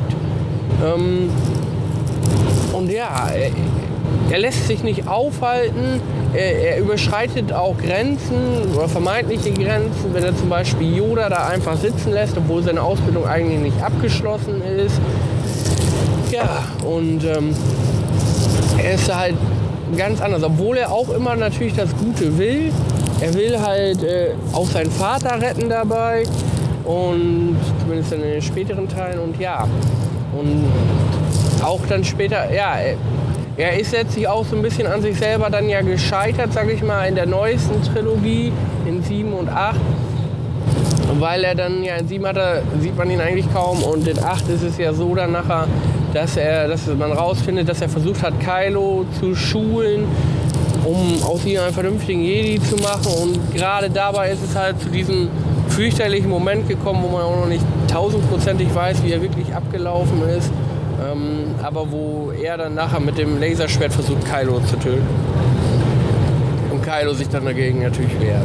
Und ja, er lässt sich nicht aufhalten, er überschreitet auch Grenzen oder vermeintliche Grenzen, wenn er zum Beispiel Yoda da einfach sitzen lässt, obwohl seine Ausbildung eigentlich nicht abgeschlossen ist. Ja, und er ist halt ganz anders, obwohl er auch immer natürlich das Gute will. Er will halt auch seinen Vater retten dabei und zumindest in den späteren Teilen und ja. Und auch dann später, ja, er ist letztlich auch so ein bisschen an sich selber dann ja gescheitert, sag ich mal, in der neuesten Trilogie, in 7 und 8. Weil er dann, ja, in 7 sieht man ihn eigentlich kaum und in 8 ist es ja so dann nachher, dass man rausfindet, dass er versucht hat, Kylo zu schulen, um aus ihm einen vernünftigen Jedi zu machen. Und gerade dabei ist es halt zu diesem fürchterlichen Moment gekommen, wo man auch noch nicht 1000%ig weiß, wie er wirklich abgelaufen ist. Aber wo er dann nachher mit dem Laserschwert versucht, Kylo zu töten. Und Kylo sich dann dagegen natürlich wehrt.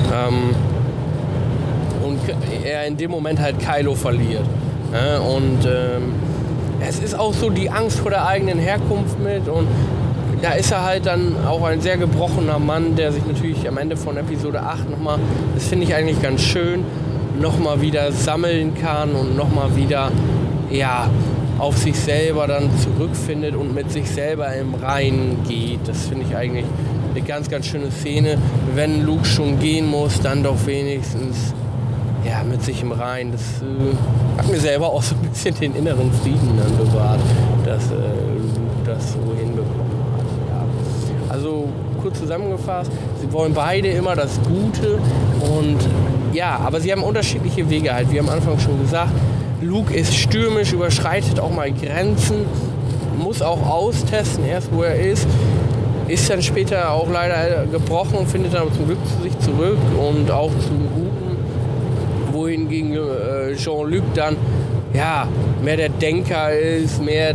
Und er in dem Moment halt Kylo verliert. Und es ist auch so die Angst vor der eigenen Herkunft mit. Und da ist er halt dann auch ein sehr gebrochener Mann, der sich natürlich am Ende von Episode 8 nochmal, das finde ich eigentlich ganz schön, nochmal wieder sammeln kann und nochmal wieder, ja, auf sich selber dann zurückfindet und mit sich selber im Reinen geht. Das finde ich eigentlich eine ganz, ganz schöne Szene. Wenn Luke schon gehen muss, dann doch wenigstens ja, mit sich im Reinen. Das hat mir selber auch so ein bisschen den inneren Frieden dann bewahrt, dass Luke das so hinbekommen hat. Ja. Also kurz zusammengefasst, sie wollen beide immer das Gute und ja, aber sie haben unterschiedliche Wege halt, wie am Anfang schon gesagt. Luke ist stürmisch, überschreitet auch mal Grenzen, muss auch austesten, erst wo er ist dann später auch leider gebrochen und findet dann zum Glück zu sich zurück und auch zum Guten, wohingegen Jean-Luc dann ja, mehr der Denker ist, mehr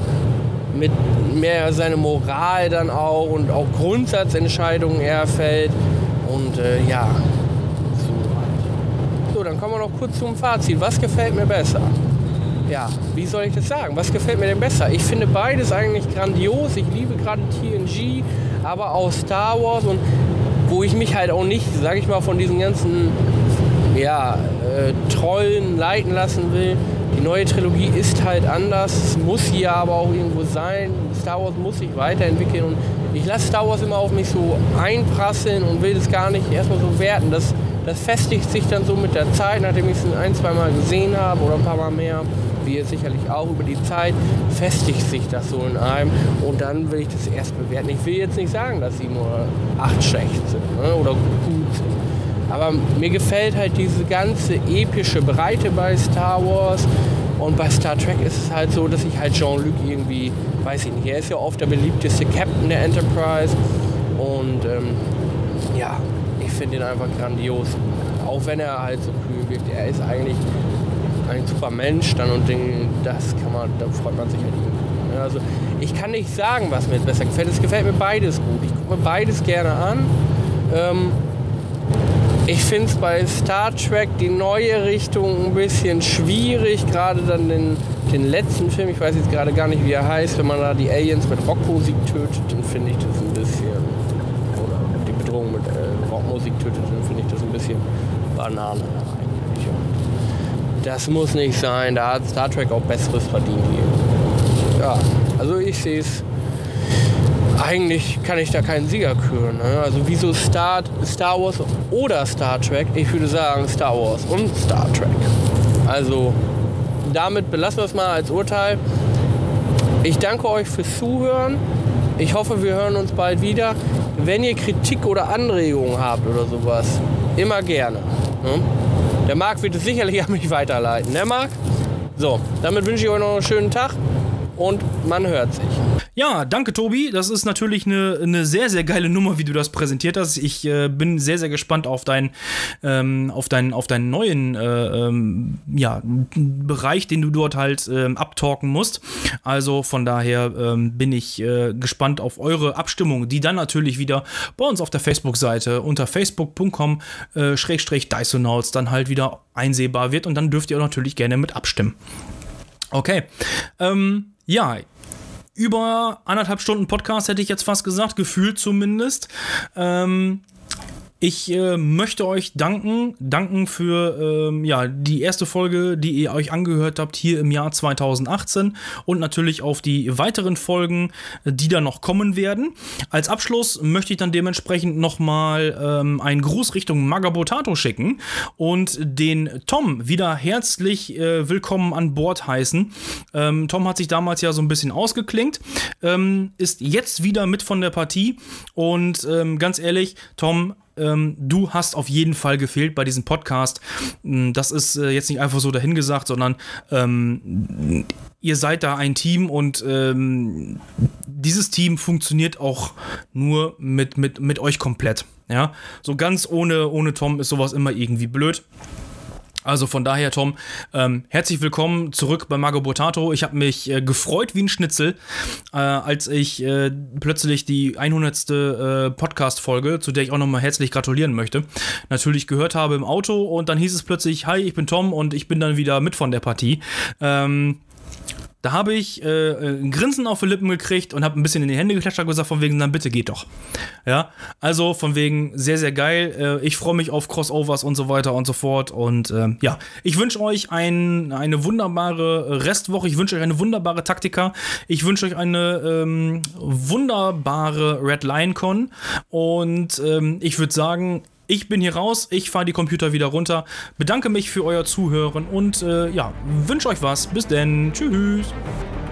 seine Moral dann auch und auch Grundsatzentscheidungen er fällt und ja. So, dann kommen wir noch kurz zum Fazit. Was gefällt mir besser? Ja, wie soll ich das sagen? Was gefällt mir denn besser? Ich finde beides eigentlich grandios. Ich liebe gerade TNG, aber auch Star Wars und wo ich mich halt auch nicht, sage ich mal, von diesen ganzen Trollen leiten lassen will. Die neue Trilogie ist halt anders. Es muss hier aber auch irgendwo sein. Star Wars muss sich weiterentwickeln und ich lasse Star Wars immer auf mich so einprasseln und will das gar nicht erstmal so werten. Das festigt sich dann so mit der Zeit, nachdem ich es ein-, zweimal gesehen habe oder ein paar Mal mehr, wie jetzt sicherlich auch über die Zeit, festigt sich das so in einem und dann will ich das erst bewerten. Ich will jetzt nicht sagen, dass 7 oder 8 schlecht sind, ne, oder gut sind. Aber mir gefällt halt diese ganze epische Breite bei Star Wars und bei Star Trek ist es halt so, dass ich halt Jean-Luc irgendwie, weiß ich nicht, er ist ja oft der beliebteste Captain der Enterprise und ja, ich finde ihn einfach grandios. Auch wenn er halt so kühl wirkt. Er ist eigentlich ein super Mensch dann und da freut man sich halt irgendwie. Also ich kann nicht sagen, was mir besser gefällt. Es gefällt mir beides gut. Ich gucke mir beides gerne an. Ich finde es bei Star Trek die neue Richtung ein bisschen schwierig, gerade dann den letzten Film, ich weiß jetzt gerade gar nicht, wie er heißt, wenn man da die Aliens mit Rockmusik tötet, dann finde ich das ein bisschen, oder die Bedrohung mit Rockmusik tötet, dann finde ich das ein bisschen Banane eigentlich. Und das muss nicht sein, da hat Star Trek auch Besseres verdient hier. Ja, also ich sehe es. Eigentlich kann ich da keinen Sieger küren. Ne? Also wieso Star Wars oder Star Trek? Ich würde sagen Star Wars und Star Trek. Also damit belassen wir es mal als Urteil. Ich danke euch fürs Zuhören. Ich hoffe, wir hören uns bald wieder. Wenn ihr Kritik oder Anregungen habt oder sowas, immer gerne. Ne? Der Marc wird es sicherlich an mich weiterleiten. Ne, Marc? So, damit wünsche ich euch noch einen schönen Tag und man hört sich. Ja, danke Tobi. Das ist natürlich eine sehr, sehr geile Nummer, wie du das präsentiert hast. Ich bin sehr, sehr gespannt auf deinen neuen Bereich, den du dort halt abtalken musst. Also von daher bin ich gespannt auf eure Abstimmung, die dann natürlich wieder bei uns auf der Facebook-Seite unter facebook.com/Dysonauts dann halt wieder einsehbar wird und dann dürft ihr auch natürlich gerne mit abstimmen. Okay, über 1,5 Stunden Podcast hätte ich jetzt fast gesagt, gefühlt zumindest. Ich möchte euch danken für die erste Folge, die ihr euch angehört habt hier im Jahr 2018 und natürlich auf die weiteren Folgen, die da noch kommen werden. Als Abschluss möchte ich dann dementsprechend nochmal einen Gruß Richtung Magabotato schicken und den Tom wieder herzlich willkommen an Bord heißen. Tom hat sich damals ja so ein bisschen ausgeklinkt, ist jetzt wieder mit von der Partie und ganz ehrlich, Tom, du hast auf jeden Fall gefehlt bei diesem Podcast. Das ist jetzt nicht einfach so dahingesagt, sondern ihr seid da ein Team und dieses Team funktioniert auch nur mit euch komplett. Ja? So ganz ohne Tom ist sowas immer irgendwie blöd. Also von daher, Tom, herzlich willkommen zurück bei Magabotato. Ich habe mich gefreut wie ein Schnitzel, als ich plötzlich die 100. Podcast-Folge, zu der ich auch nochmal herzlich gratulieren möchte, natürlich gehört habe im Auto und dann hieß es plötzlich, hi, ich bin Tom und ich bin dann wieder mit von der Partie. Da habe ich ein Grinsen auf die Lippen gekriegt und habe ein bisschen in die Hände geklatscht und gesagt, von wegen, dann bitte geht doch. Ja, also von wegen sehr, sehr geil. Ich freue mich auf Crossovers und so weiter und so fort. Und ich wünsche euch eine wunderbare Restwoche. Ich wünsche euch eine wunderbare Taktika. Ich wünsche euch eine wunderbare Red Lion Con. Und ich würde sagen, ich bin hier raus, ich fahre die Computer wieder runter, bedanke mich für euer Zuhören und wünsche euch was. Bis denn. Tschüss.